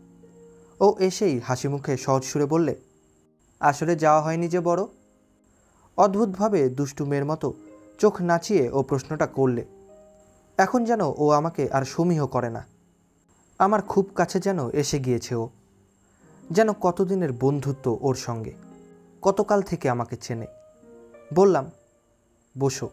ও এসেই হাসি মুখে সহজ সুরে বললে, আসলে যাওয়া হয়নি যে বড়। অদ্ভুতভাবে দুষ্টু মেয়ের মতো চোখ নাচিয়ে ও প্রশ্নটা করলে। এখন যেন ও আমাকে আর সমীহ করে না, আমার খুব কাছে যেন এসে গিয়েছে ও। যেন কতদিনের বন্ধুত্ব ওর সঙ্গে, কতকাল থেকে আমাকে চেনে। বললাম, বসো।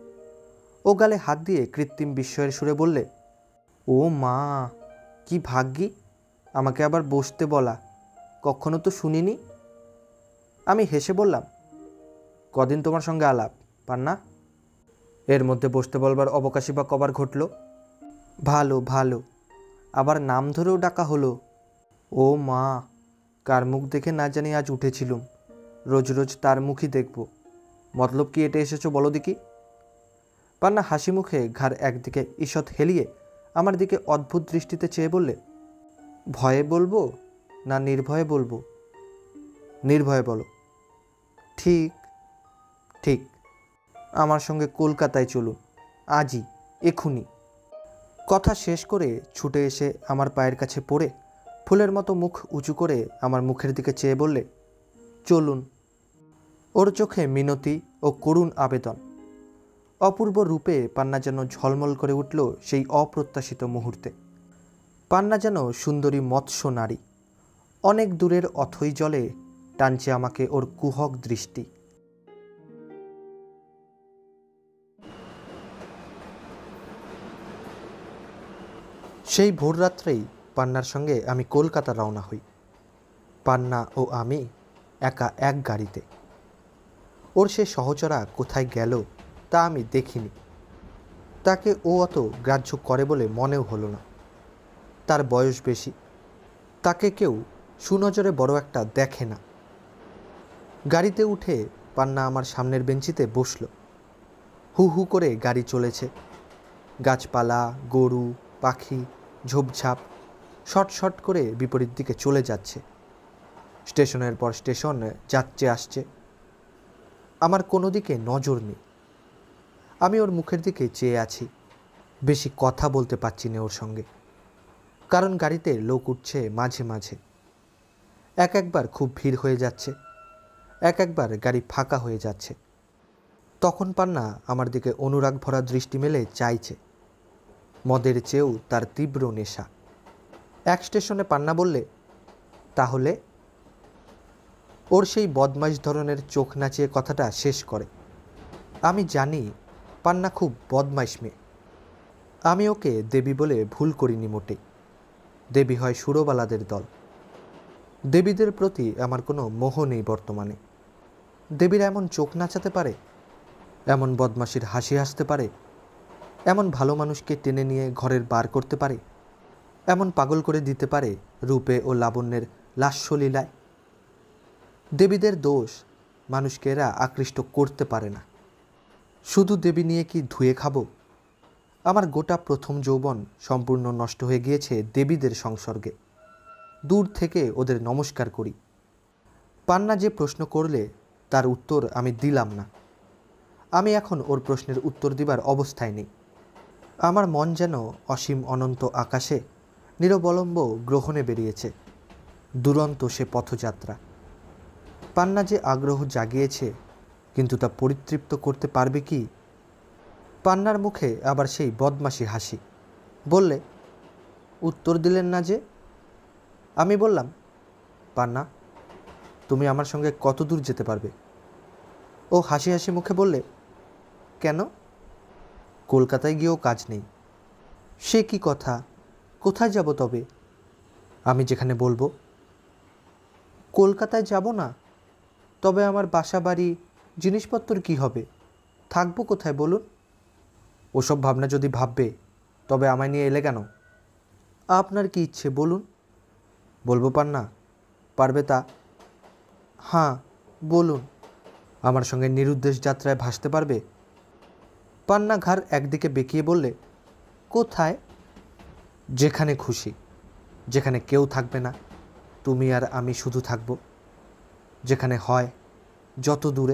ও গালে হাত দিয়ে কৃত্রিম বিস্ময়ের সুরে বললে, ও মা, কি ভাগ্যি, আমাকে আবার বসতে বলা, কখনো তো শুনিনি। আমি হেসে বললাম, কদিন তোমার সঙ্গে আলাপ পান্না? এর মধ্যে বসতে বলবার অবকাশই বা কবার ঘটল? ভালো ভালো, আবার নাম ধরেও ডাকা হলো। ও মা, কার মুখ দেখে না জানি আজ উঠেছিলুম, রোজ রোজ তার মুখই দেখব। মতলব কি এটা এসেছো বলো দেখি? পান্না হাসি মুখে ঘাড় একদিকে ঈষৎ হেলিয়ে আমার দিকে অদ্ভুত দৃষ্টিতে চেয়ে বললে, ভয়ে বলবো না নির্ভয়ে বলবো? নির্ভয়ে বলো। ঠিক ঠিক, আমার সঙ্গে কলকাতায় চলুন, আজই, এক্ষুনি। কথা শেষ করে ছুটে এসে আমার পায়ের কাছে পড়ে ফুলের মতো মুখ উঁচু করে আমার মুখের দিকে চেয়ে বললে, চলুন। ওর চোখে মিনতি ও করুণ আবেদন। অপূর্ব রূপে পান্না যেন ঝলমল করে উঠল সেই অপ্রত্যাশিত মুহূর্তে। পান্না যেন সুন্দরী মৎস্য নারী, অনেক দূরের অথৈ জলে টানছে আমাকে ওর কুহক দৃষ্টি। সেই ভোররাত্রেই পান্নার সঙ্গে আমি কলকাতা রওনা হই। পান্না ও আমি একা এক গাড়িতে। ওর সে সহচরা কোথায় গেল তা আমি দেখিনি। তাকে ও অত গ্রাহ্য করে বলে মনেও হলো না। তার বয়স বেশি, তাকে কেউ সুনজরে বড় একটা দেখে না। গাড়িতে উঠে পান্না আমার সামনের বেঞ্চিতে বসল। হু হু করে গাড়ি চলেছে। গাছপালা, গরু, পাখি, ঝোপঝাপ শট শট করে বিপরীত দিকে চলে যাচ্ছে। স্টেশনের পর স্টেশন যাচ্ছে আসছে। আমার কোনো দিকে নজর নেই। আমি ওর মুখের দিকে চেয়ে আছি। বেশি কথা বলতে পারছি না ওর সঙ্গে, কারণ গাড়িতে লোক উঠছে মাঝে মাঝে। এক একবার খুব ভিড় হয়ে যাচ্ছে, এক একবার গাড়ি ফাঁকা হয়ে যাচ্ছে। তখন পান্না আমার দিকে অনুরাগ ভরা দৃষ্টি মেলে চাইছে। মদের চেয়েও তার তীব্র নেশা। এক স্টেশনে পান্না বললে, তাহলে? ওর সেই বদমাইশ ধরনের চোখ নাচিয়ে কথাটা শেষ করে। আমি জানি পান্না খুব বদমাইশ মেয়ে। আমি ওকে দেবী বলে ভুল করিনি মোটেই। দেবী হয় সুরবালাদের দল। দেবীদের প্রতি আমার কোনো মোহ নেই বর্তমানে। দেবীরা এমন চোখ নাচাতে পারে, এমন বদমাশির হাসি হাসতে পারে, এমন ভালো মানুষকে টেনে নিয়ে ঘরের বার করতে পারে, এমন পাগল করে দিতে পারে রূপে ও লাবণ্যের লাস্যলীলায়। দেবীদের দোষ, মানুষকে এরা আকৃষ্ট করতে পারে না। শুধু দেবী নিয়ে কি ধুয়ে খাবো? আমার গোটা প্রথম যৌবন সম্পূর্ণ নষ্ট হয়ে গিয়েছে দেবীদের সংসর্গে। দূর থেকে ওদের নমস্কার করি। পান্না যে প্রশ্ন করলে তার উত্তর আমি দিলাম না। আমি এখন ওর প্রশ্নের উত্তর দিবার অবস্থায় নেই। আমার মন যেন অসীম অনন্ত আকাশে নিরবলম্ব গ্রহণে বেরিয়েছে। দুরন্ত সে পথযাত্রা। পান্না যে আগ্রহ জাগিয়েছে, কিন্তু তা পরিতৃপ্ত করতে পারবে কি? পান্নার মুখে আবার সেই বদমাশি হাসি। বললে, উত্তর দিলেন না যে? আমি বললাম, পান্না, তুমি আমার সঙ্গে কত দূর যেতে পারবে? ও হাসি হাসি মুখে বললে, কেন? কলকাতায় গিয়েও কাজ নেই। সে কি কথা? কোথায় যাব তবে? আমি যেখানে বলবো। কলকাতায় যাব না? তবে আমার বাসা বাড়ি জিনিসপত্র কি হবে? থাকবো কোথায় বলুন? ওসব ভাবনা যদি ভাববে, তবে আমায় নিয়ে এলে কেন? আপনার কি ইচ্ছে বলুন। বলবো পান্না? পারবে তা? হ্যাঁ, বলুন। আমার সঙ্গে নিরুদ্দেশ যাত্রায় ভাসতে পারবে? পান্না ঘাড় একদিকে বেঁকিয়ে বললে, কোথায়? যেখানে খুশি, যেখানে কেউ থাকবে না, তুমি আর আমি শুধু থাকব। যেখানে হয়, যত দূরে।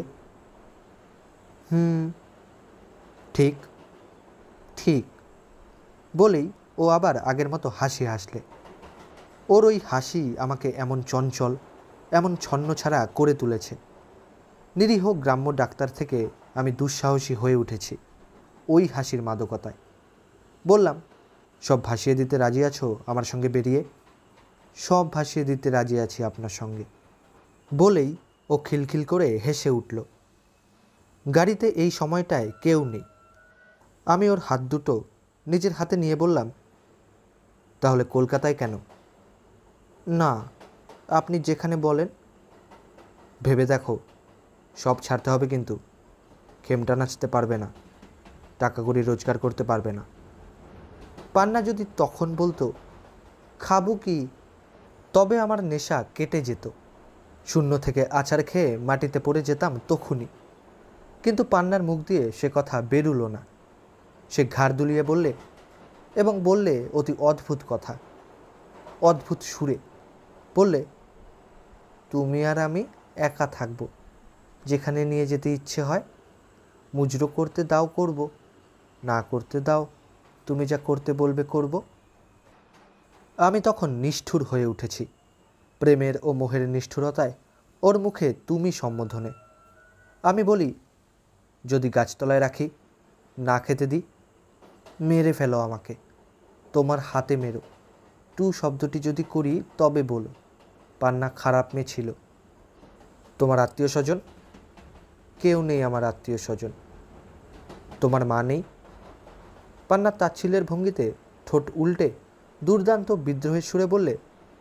ঠিক ঠিক বলেই ও আবার আগের মতো হাসি হাসলে। ওর ওই হাসি আমাকে এমন চঞ্চল, এমন ছন্নছাড়া করে তুলেছে। নিরীহ গ্রাম্য ডাক্তার থেকে আমি দুঃসাহসী হয়ে উঠেছি ওই হাসির মাদকতায়। বললাম, সব ভাসিয়ে দিতে রাজি আছো আমার সঙ্গে বেরিয়ে? সব ভাসিয়ে দিতে রাজি আছি আপনার সঙ্গে। বলেই ও খিলখিল করে হেসে উঠল। গাড়িতে এই সময়টায় কেউ নেই। আমি ওর হাত দুটো নিজের হাতে নিয়ে বললাম, তাহলে কলকাতায় কেন? না, আপনি যেখানে বলেন। ভেবে দেখো, সব ছাড়তে হবে কিন্তু। খেমটা নাচতে পারবে না, টাকা কড়ি রোজগার করতে পারবে না। পান্না যদি তখন বলতো, খাবো কি, তবে আমার নেশা কেটে যেত। শূন্য থেকে আছাড় খেয়ে মাটিতে পড়ে যেতাম তখনই। কিন্তু পান্নার মুখ দিয়ে সে কথা বেরুলো না। সে ঘাড় দুলিয়ে বললে, এবং বললে অতি অদ্ভুত কথা, অদ্ভুত সুরে বললে, তুমি আর আমি একা থাকব। যেখানে নিয়ে যেতে ইচ্ছে হয়। মুজরো করতে দাও করব, না করতে দাও, তুমি যা করতে বলবে করব। আমি তখন নিষ্ঠুর হয়ে উঠেছি। প্রেমের ও মোহের নিষ্ঠুরতায় ওর মুখে তুমি সম্বোধনে। আমি বলি, যদি গাছতলায় রাখি, না খেতে দিই? মেরে ফেলো আমাকে, তোমার হাতে মেরো। টু শব্দটি যদি করি তবে বলো, পান্না খারাপ মেয়ে ছিল। তোমার আত্মীয় স্বজন? কেউ নেই আমার আত্মীয় স্বজন। তোমার মা নেই? পান্না তাচ্ছিল্যের ভঙ্গিতে ঠোঁট উল্টে দুর্দান্ত বিদ্রোহের সুরে বললে,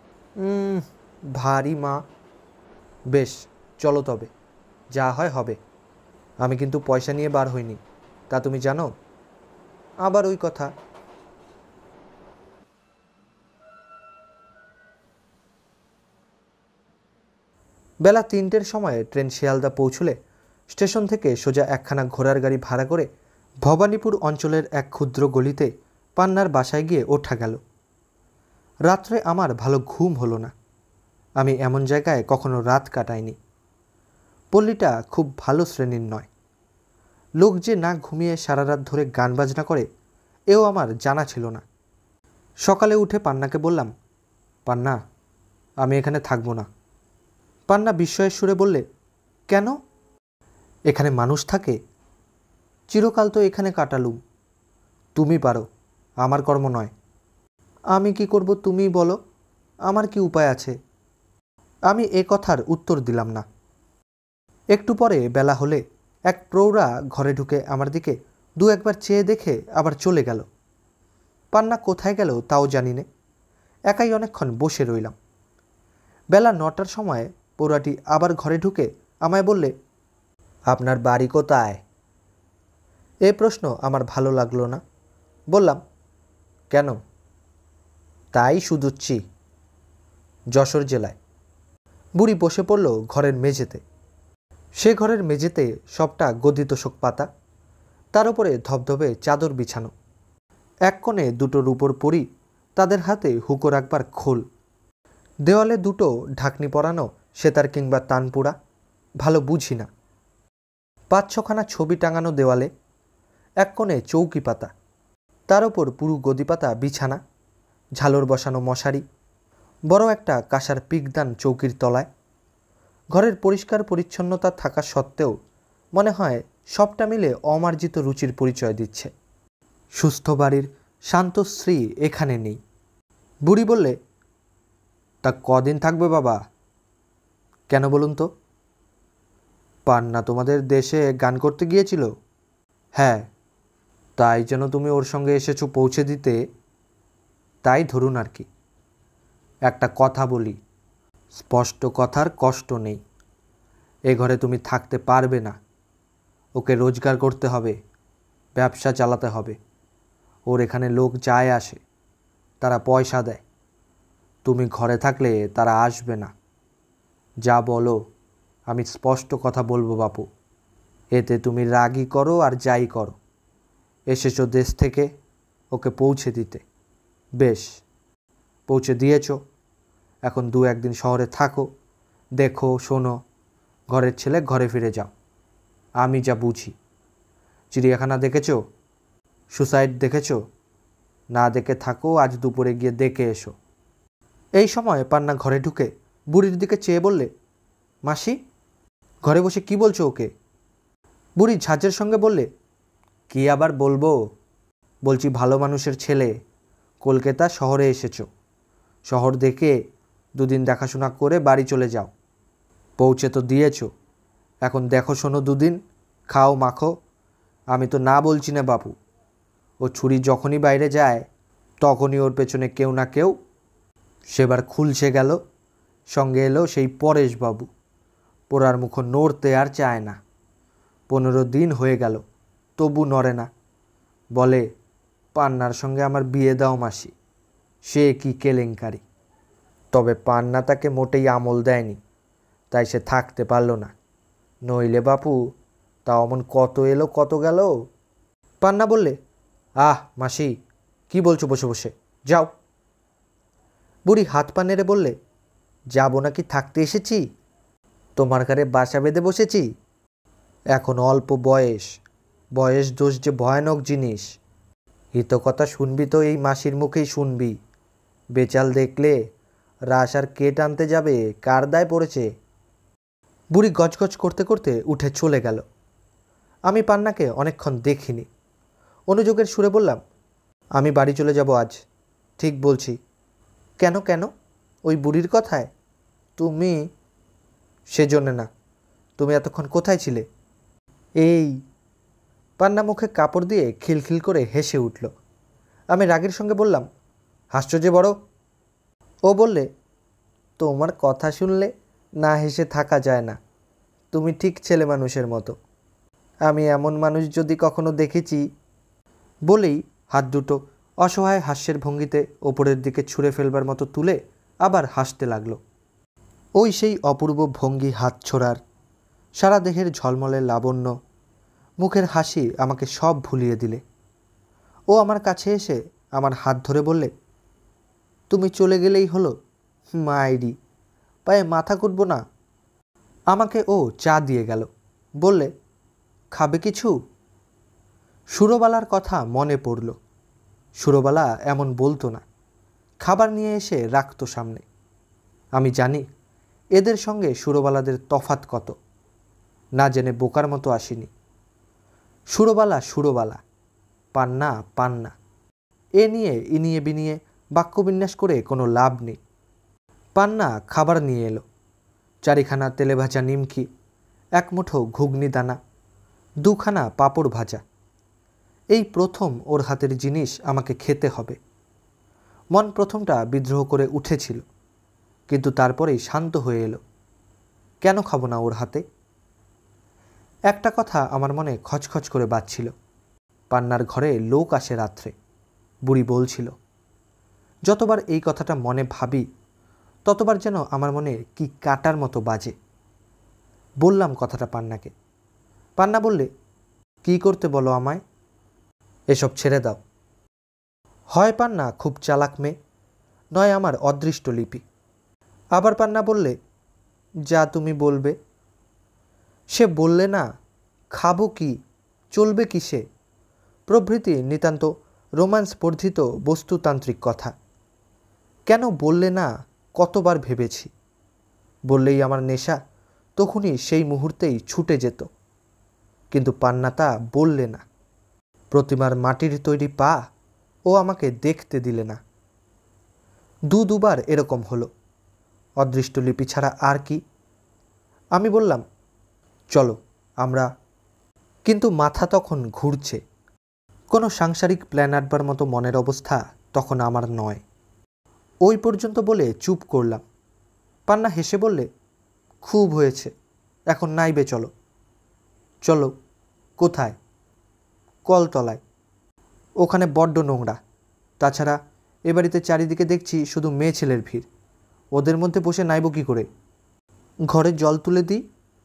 ভারী মা। বেশ, চলো তবে, যা হয় হবে। আমি কিন্তু পয়সা নিয়ে বার হইনি, তা তুমি জানো। আবার ওই কথা। বেলা 3টের সময় ট্রেন শিয়ালদা পৌঁছলে স্টেশন থেকে সোজা একখানা ঘোড়ার গাড়ি ভাড়া করে ভবানীপুর অঞ্চলের এক ক্ষুদ্র গলিতে পান্নার বাসায় গিয়ে ওঠা গেল। রাত্রে আমার ভালো ঘুম হলো না। আমি এমন জায়গায় কখনো রাত কাটাইনি। পল্লীটা খুব ভালো শ্রেণীর নয়। লোক যে না ঘুমিয়ে সারা রাত ধরে গান বাজনা করে, এও আমার জানা ছিল না। সকালে উঠে পান্নাকে বললাম, পান্না, আমি এখানে থাকবো না। পান্না বিস্ময়ের সুরে বললে, কেন? এখানে মানুষ থাকে? চিরকাল তো এখানে কাটালুম। তুমি পারো, আমার কর্ম নয়। আমি কি করব তুমিই বলো, আমার কি উপায় আছে? আমি এ কথার উত্তর দিলাম না। একটু পরে বেলা হলে এক প্রৌঢ়া ঘরে ঢুকে আমার দিকে দু একবার চেয়ে দেখে আবার চলে গেল। পান্না কোথায় গেল তাও জানি নে। একাই অনেকক্ষণ বসে রইলাম। বেলা 9টার সময় পৌরাটি আবার ঘরে ঢুকে আমায় বললে, আপনার বাড়ি কোথায়? এ প্রশ্ন আমার ভালো লাগলো না। বললাম, কেন? তাই শুধুচ্ছি, যশোর জেলায়। বুড়ি বসে পড়ল ঘরের মেঝেতে। সে ঘরের মেঝেতে সবটা গদি তোশক পাতা, তার উপরে ধবধবে চাদর বিছানো। এক কোণে দুটো রূপোর পরি, তাদের হাতে হুঁকো রাখবার খোল। দেওয়ালে দুটো ঢাকনি পরানো সেতার কিংবা তানপুরা, ভালো বুঝি না। 5-6খানা ছবি টাঙানো দেওয়ালে। এক কোণে চৌকি পাতা, তার ওপর পুরু গদি পাতা বিছানা, ঝালর বসানো মশারি, বড় একটা কাঁসার পিকদান চৌকির তলায়। ঘরের পরিষ্কার পরিচ্ছন্নতা থাকা সত্ত্বেও মনে হয় সবটা মিলে অমার্জিত রুচির পরিচয় দিচ্ছে। সুস্থ বাড়ির শান্ত স্ত্রী এখানে নেই। বুড়ি বললে, তা কদিন থাকবে বাবা? কেন বলুন তো? পান্না তোমাদের দেশে গান করতে গিয়েছিল? হ্যাঁ। তাই যেন তুমি ওর সঙ্গে এসেছো পৌঁছে দিতে, তাই ধরুন আর কি। একটা কথা বলি, স্পষ্ট কথার কষ্ট নেই। এ ঘরে তুমি থাকতে পারবে না। ওকে রোজগার করতে হবে, ব্যবসা চালাতে হবে। ওর এখানে লোক যায় আসে, তারা পয়সা দেয়। তুমি ঘরে থাকলে তারা আসবে না। যা বলো আমি স্পষ্ট কথা বলবো বাপু, এতে তুমি রাগই করো আর যাই করো। এসেছো দেশ থেকে ওকে পৌঁছে দিতে, বেশ পৌঁছে দিয়েছ। এখন 2-1 দিন শহরে থাকো, দেখো শোনো, ঘরের ছেলে ঘরে ফিরে যাও। আমি যা বুঝি। চিড়িয়াখানা দেখেছো? সুসাইড দেখেছো? না দেখে থাকো, আজ দুপুরে গিয়ে দেখে এসো। এই সময় পান্না ঘরে ঢুকে বুড়ির দিকে চেয়ে বললে, মাসি, ঘরে বসে কি বলছো ওকে? বুড়ি ঝাঁঝের সঙ্গে বললে, কি আবার বলবো? বলছি ভালো মানুষের ছেলে, কলকাতা শহরে এসেছো, শহর দেখে 2 দিন দেখাশোনা করে বাড়ি চলে যাও। পৌঁছে তো দিয়েছো, এখন দেখো শোনো 2 দিন, খাও মাখো। আমি তো না বলছি না বাপু। ও ছুরি যখনই বাইরে যায় তখনই ওর পেছনে কেউ না কেউ। সেবার খুলছে গেল, সঙ্গে এলো সেই পরেশবাবু। পোড়ার মুখো নড়তে আর চায় না। 15 দিন হয়ে গেল, তবু নড়ে না। বলে, পান্নার সঙ্গে আমার বিয়ে দাও মাসি। সে কি কেলেঙ্কারি। তবে পান্না তাকে মোটেই আমল দেয়নি, তাই সে থাকতে পারল না। নইলে বাপু তা অমন কত এলো কত গেল। পান্না বললে, আহ মাসি, কি বলছো বসে বসে, যাও। বুড়ি হাত পা নেড়ে বললে, যাবো নাকি থাকতে এসেছি? তোমার ঘরে বাসা বেঁধে বসেছি? এখন অল্প বয়স, বয়স দোষ যে ভয়ানক জিনিস। হিত কথা শুনবি তো এই মাসির মুখেই শুনবি। বেচাল দেখলে রাস আর কে টানতে যাবে, কার দায় পড়েছে। বুড়ি গজগজ করতে করতে উঠে চলে গেল। আমি পান্নাকে অনেকক্ষণ দেখিনি। অনুযোগের সুরে বললাম, আমি বাড়ি চলে যাব আজ, ঠিক বলছি। কেন কেন? ওই বুড়ির কথায়? তুমি? সেজন্য না। তুমি এতক্ষণ কোথায় ছিলে? এই। পান্না মুখে কাপড় দিয়ে খিলখিল করে হেসে উঠল। আমি রাগের সঙ্গে বললাম, হাসছো যে বড়। ও বললে, তোমার কথা শুনলে না হেসে থাকা যায় না। তুমি ঠিক ছেলে মানুষের মতো। আমি এমন মানুষ যদি কখনো দেখেছি। বলেই হাত দুটো অসহায় হাস্যের ভঙ্গিতে ওপরের দিকে ছুঁড়ে ফেলবার মতো তুলে আবার হাসতে লাগলো। ওই সেই অপূর্ব ভঙ্গি হাত ছোড়ার, সারা দেহের ঝলমলে লাবণ্য, মুখের হাসি আমাকে সব ভুলিয়ে দিলে। ও আমার কাছে এসে আমার হাত ধরে বললে, তুমি চলে গেলেই হলো মায়েরি, পায়ে মাথা কুটবো না। আমাকে ও চা দিয়ে গেল। বললে, খাবে কিছু? সুরবালার কথা মনে পড়ল। সুরবালা এমন বলতো না, খাবার নিয়ে এসে রাখতো সামনে। আমি জানি এদের সঙ্গে সুরবালাদের তফাৎ কত, না জেনে বোকার মতো আসিনি। সুরবালা সুরবালা, পান্না পান্না, এ নিয়ে ইনিয়ে বিনিয়ে বাক্যবিন্যাস করে কোনো লাভ নেই। পান্না খাবার নিয়ে এলো। 4খানা তেলে ভাজা নিমকি, 1 মুঠো ঘুগনি দানা, 2খানা পাঁপড় ভাজা। এই প্রথম ওর হাতের জিনিস আমাকে খেতে হবে। মন প্রথমটা বিদ্রোহ করে উঠেছিল, কিন্তু তারপরেই শান্ত হয়ে এলো। কেন খাবো না ওর হাতে? একটা কথা আমার মনে খচখচ করে বাজছিল। পান্নার ঘরে লোক আসে রাত্রে, বুড়ি বলছিল। যতবার এই কথাটা মনে ভাবি ততবার যেন আমার মনে কি কাটার মতো বাজে। বললাম কথাটা পান্নাকে। পান্না বললে, কি করতে বলো আমায়? এসব ছেড়ে দাও। হয় পান্না খুব চালাক মেয়ে, নয় আমার অদৃষ্ট লিপি। আবার পান্না বললে, যা তুমি বলবে। সে বললে না, খাবো কি, চলবে কিসে প্রভৃতি নিতান্ত রোম্যান্স বর্ধিত বস্তুতান্ত্রিক কথা। কেন বললে না কতবার ভেবেছি। বললেই আমার নেশা তখনই সেই মুহূর্তেই ছুটে যেত। কিন্তু পান্না তা বললে না। প্রতিমার মাটির তৈরি পা ও আমাকে দেখতে দিলে না। দুবার এরকম হলো। অদৃষ্ট লিপি ছাড়া আর কি? আমি বললাম, চলো আমরা। কিন্তু মাথা তখন ঘুরছে। কোনো সাংসারিক প্ল্যান আঁটবার মতো মনের অবস্থা তখন আমার নয়। ওই পর্যন্ত বলে চুপ করলাম। পান্না হেসে বললে, খুব হয়েছে, এখন নাইবে চলো। চলো কোথায়? কলতলায়। ওখানে বড্ড নোংরা। তাছাড়া এ বাড়িতে চারিদিকে দেখছি শুধু মেয়ে ছেলের ভিড়। ওদের মধ্যে বসে নাইব কি করে? ঘরে জল তুলে দিই।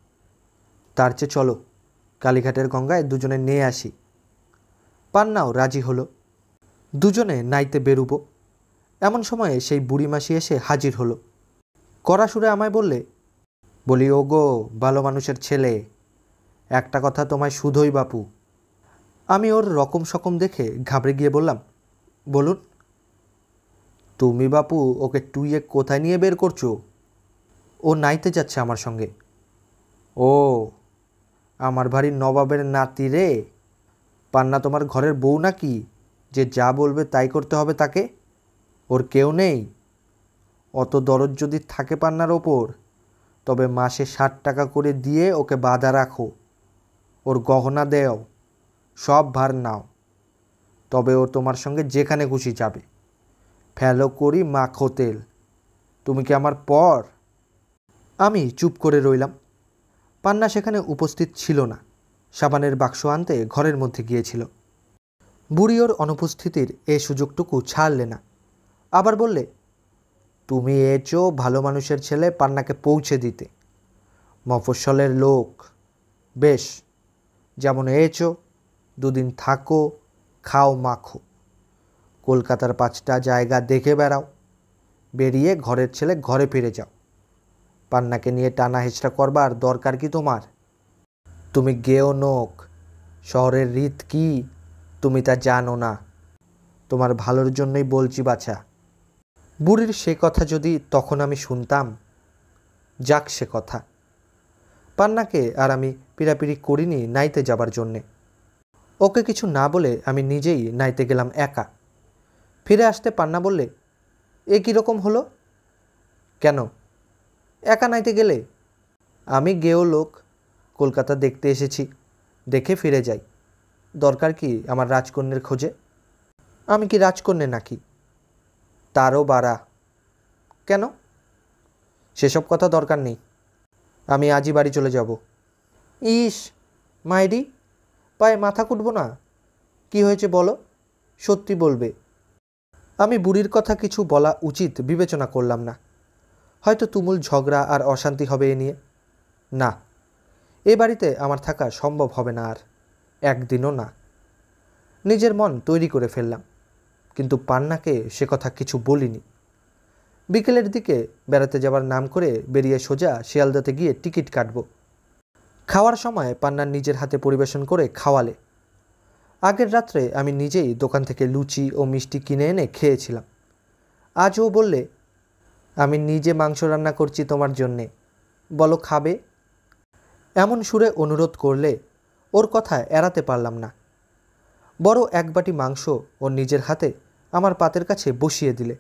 তার চেয়ে চলো কালীঘাটের গঙ্গায় দুজনে নিয়ে আসি। পান্নাও রাজি হলো। দুজনে নাইতে বেরুবো। এমন সময়ে সেই বুড়ি মাসি এসে হাজির হলো। কড়া সুরে আমায় বললে, বলি, ও গো ভালো মানুষের ছেলে, একটা কথা তোমায় শুধোই বাপু। আমি ওর রকম সকম দেখে ঘাবড়ে গিয়ে বললাম, বলুন। তুমি বাপু ওকে টুইয়ে কোথায় নিয়ে বের করছো? ও নাইতে যাচ্ছে আমার সঙ্গে। ও, আমার বাড়ির নবাবের নাতি রে। পান্না তোমার ঘরের বউ নাকি যে যা বলবে তাই করতে হবে তাকে? ওর কেউ নেই? অত দরদ যদি থাকে পান্নার ওপর, তবে মাসে 60 টাকা করে দিয়ে ওকে বাঁধা রাখো। ওর গহনা দেও, সব ভার নাও। তবে ও তোমার সঙ্গে যেখানে খুশি যাবে। ফেলো করি মাখো তেল। তুমি কি আমার পর? আমি চুপ করে রইলাম। পান্না সেখানে উপস্থিত ছিল না। সাবানের বাক্স আনতে ঘরের মধ্যে গিয়েছিল। বুড়ি ওর অনুপস্থিতির এ সুযোগটুকু ছাড়লে না। আবার বললে, তুমি এচো ভালো মানুষের ছেলে পান্নাকে পৌঁছে দিতে। মফস্বলের লোক। বেশ, যেমন এচো, দুদিন থাকো, খাও মাখো। কলকাতার 5টা জায়গা দেখে বেড়াও। বেরিয়ে ঘরের ছেলে ঘরে ফিরে যাও। পান্নাকে নিয়ে টানা হেঁচড়া করবার দরকার কি তোমার? তুমি গেও নোক, শহরের রীত কি তুমি তা জানো না। তোমার ভালোর জন্যই বলছি বাছা। বুড়ির সে কথা যদি তখন আমি শুনতাম। যাক সে কথা। পান্নাকে আর আমি পিড়াপিড়ি করিনি নাইতে যাবার জন্যে। ওকে কিছু না বলে আমি নিজেই নাইতে গেলাম একা। ফিরে আসতে পান্না বললে, এ কীরকম হলো? কেন একা নাইতে গেলে? আমি গেও লোক, কলকাতা দেখতে এসেছি, দেখে ফিরে যাই। দরকার কি আমার রাজকন্যের খোঁজে? আমি কি রাজকন্যে নাকি? তারও বাড়া। কেন? সেসব কথা দরকার নেই। আমি আজই বাড়ি চলে যাব। ইস মাইরি, পায়ে মাথা কুটবো না? কি হয়েছে বলো, সত্যি বলবে। আমি বুড়ির কথা কিছু বলা উচিত বিবেচনা করলাম না। হয়তো তুমুল ঝগড়া আর অশান্তি হবে এ নিয়ে। না, এ বাড়িতে আমার থাকা সম্ভব হবে না আর, একদিনও না। নিজের মন তৈরি করে ফেললাম, কিন্তু পান্নাকে সে কথা কিছু বলিনি। বিকেলের দিকে বেড়াতে যাবার নাম করে বেরিয়ে সোজা শিয়ালদাতে গিয়ে টিকিট কাটব। খাওয়ার সময় পান্না নিজের হাতে পরিবেশন করে খাওয়ালে। আগের রাত্রে আমি নিজেই দোকান থেকে লুচি ও মিষ্টি কিনে এনে খেয়েছিলাম। আজ ও বললে, আমি নিজে মাংস রান্না করছি তোমার জন্যে, বলো খাবে। এমন সুরে অনুরোধ করলে ওর কথা এড়াতে পারলাম না। বড় এক বাটি মাংস ওর নিজের হাতে আমার পাতের কাছে বসিয়ে দিলে।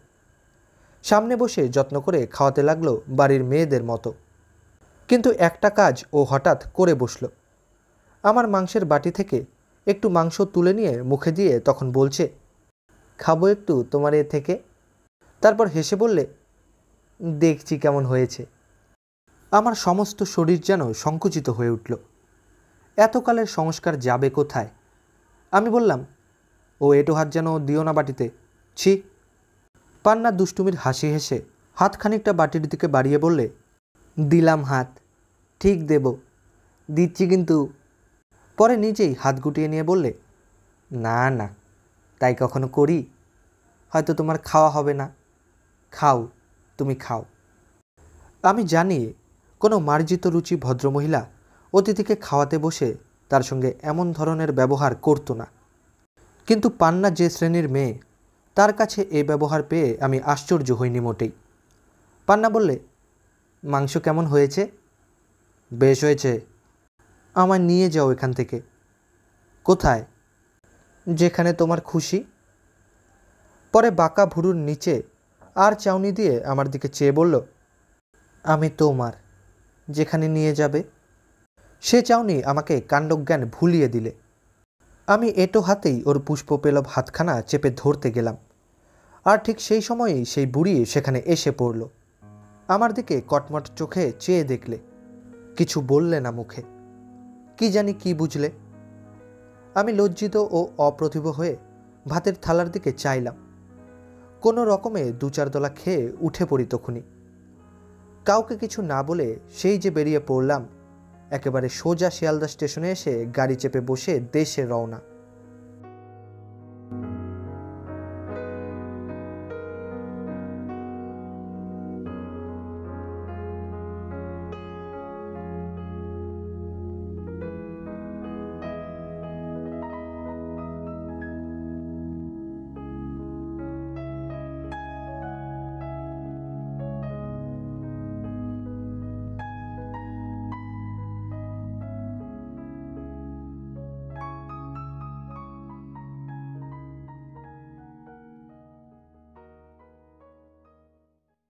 সামনে বসে যত্ন করে খাওয়াতে লাগলো বাড়ির মেয়েদের মতো। কিন্তু একটা কাজ ও হঠাৎ করে বসল। আমার মাংসের বাটি থেকে একটু মাংস তুলে নিয়ে মুখে দিয়ে তখন বলছে, খাবো একটু তোমার এ থেকে। তারপর হেসে বললে, দেখছি কেমন হয়েছে। আমার সমস্ত শরীর যেন সংকুচিত হয়ে উঠল। এতকালের সংস্কার যাবে কোথায়? আমি বললাম, ও এঁটো হাত যেন দিও না বাটিতে, ছি। পান্না দুষ্টুমির হাসি হেসে হাত খানিকটা বাটির দিকে বাড়িয়ে বললে, দিলাম হাত, ঠিক দেব, দিচ্ছি কিন্তু। পরে নিজেই হাত গুটিয়ে নিয়ে বললে, না না, তাই কখনো করি? হয়তো তোমার খাওয়া হবে না, খাও, তুমি খাও। আমি জানি কোনো মার্জিত রুচি ভদ্রমহিলা অতিথিকে খাওয়াতে বসে তার সঙ্গে এমন ধরনের ব্যবহার করতো না, কিন্তু পান্না যে শ্রেণীর মেয়ে, তার কাছে এ ব্যবহার পেয়ে আমি আশ্চর্য হইনি মোটেই। পান্না বললে, মাংস কেমন হয়েছে? বেশ হয়েছে। আমায় নিয়ে যাও এখান থেকে। কোথায়? যেখানে তোমার খুশি। পরে বাঁকা ভুরুর নিচে আর চাউনি দিয়ে আমার দিকে চেয়ে বলল, আমি তোমার, যেখানে নিয়ে যাবে। সে চাউনি আমাকে কাণ্ডজ্ঞান ভুলিয়ে দিলে। আমি এঁটো হাতেই ওর পুষ্পপেলব হাতখানা চেপে ধরতে গেলাম, আর ঠিক সেই সময়েই সেই বুড়ি সেখানে এসে পড়ল। আমার দিকে কটমট চোখে চেয়ে দেখলে, কিছু বললে না মুখে। কি জানি কি বুঝলে। আমি লজ্জিত ও অপ্রতিভ হয়ে ভাতের থালার দিকে চাইলাম। কোনো রকমে 2-4 দলা খেয়ে উঠে পড়ি তখনই। কাউকে কিছু না বলে সেই যে বেরিয়ে পড়লাম, একেবারে সোজা শিয়ালদা স্টেশনে এসে গাড়ি চেপে বসে দেশে রওনা।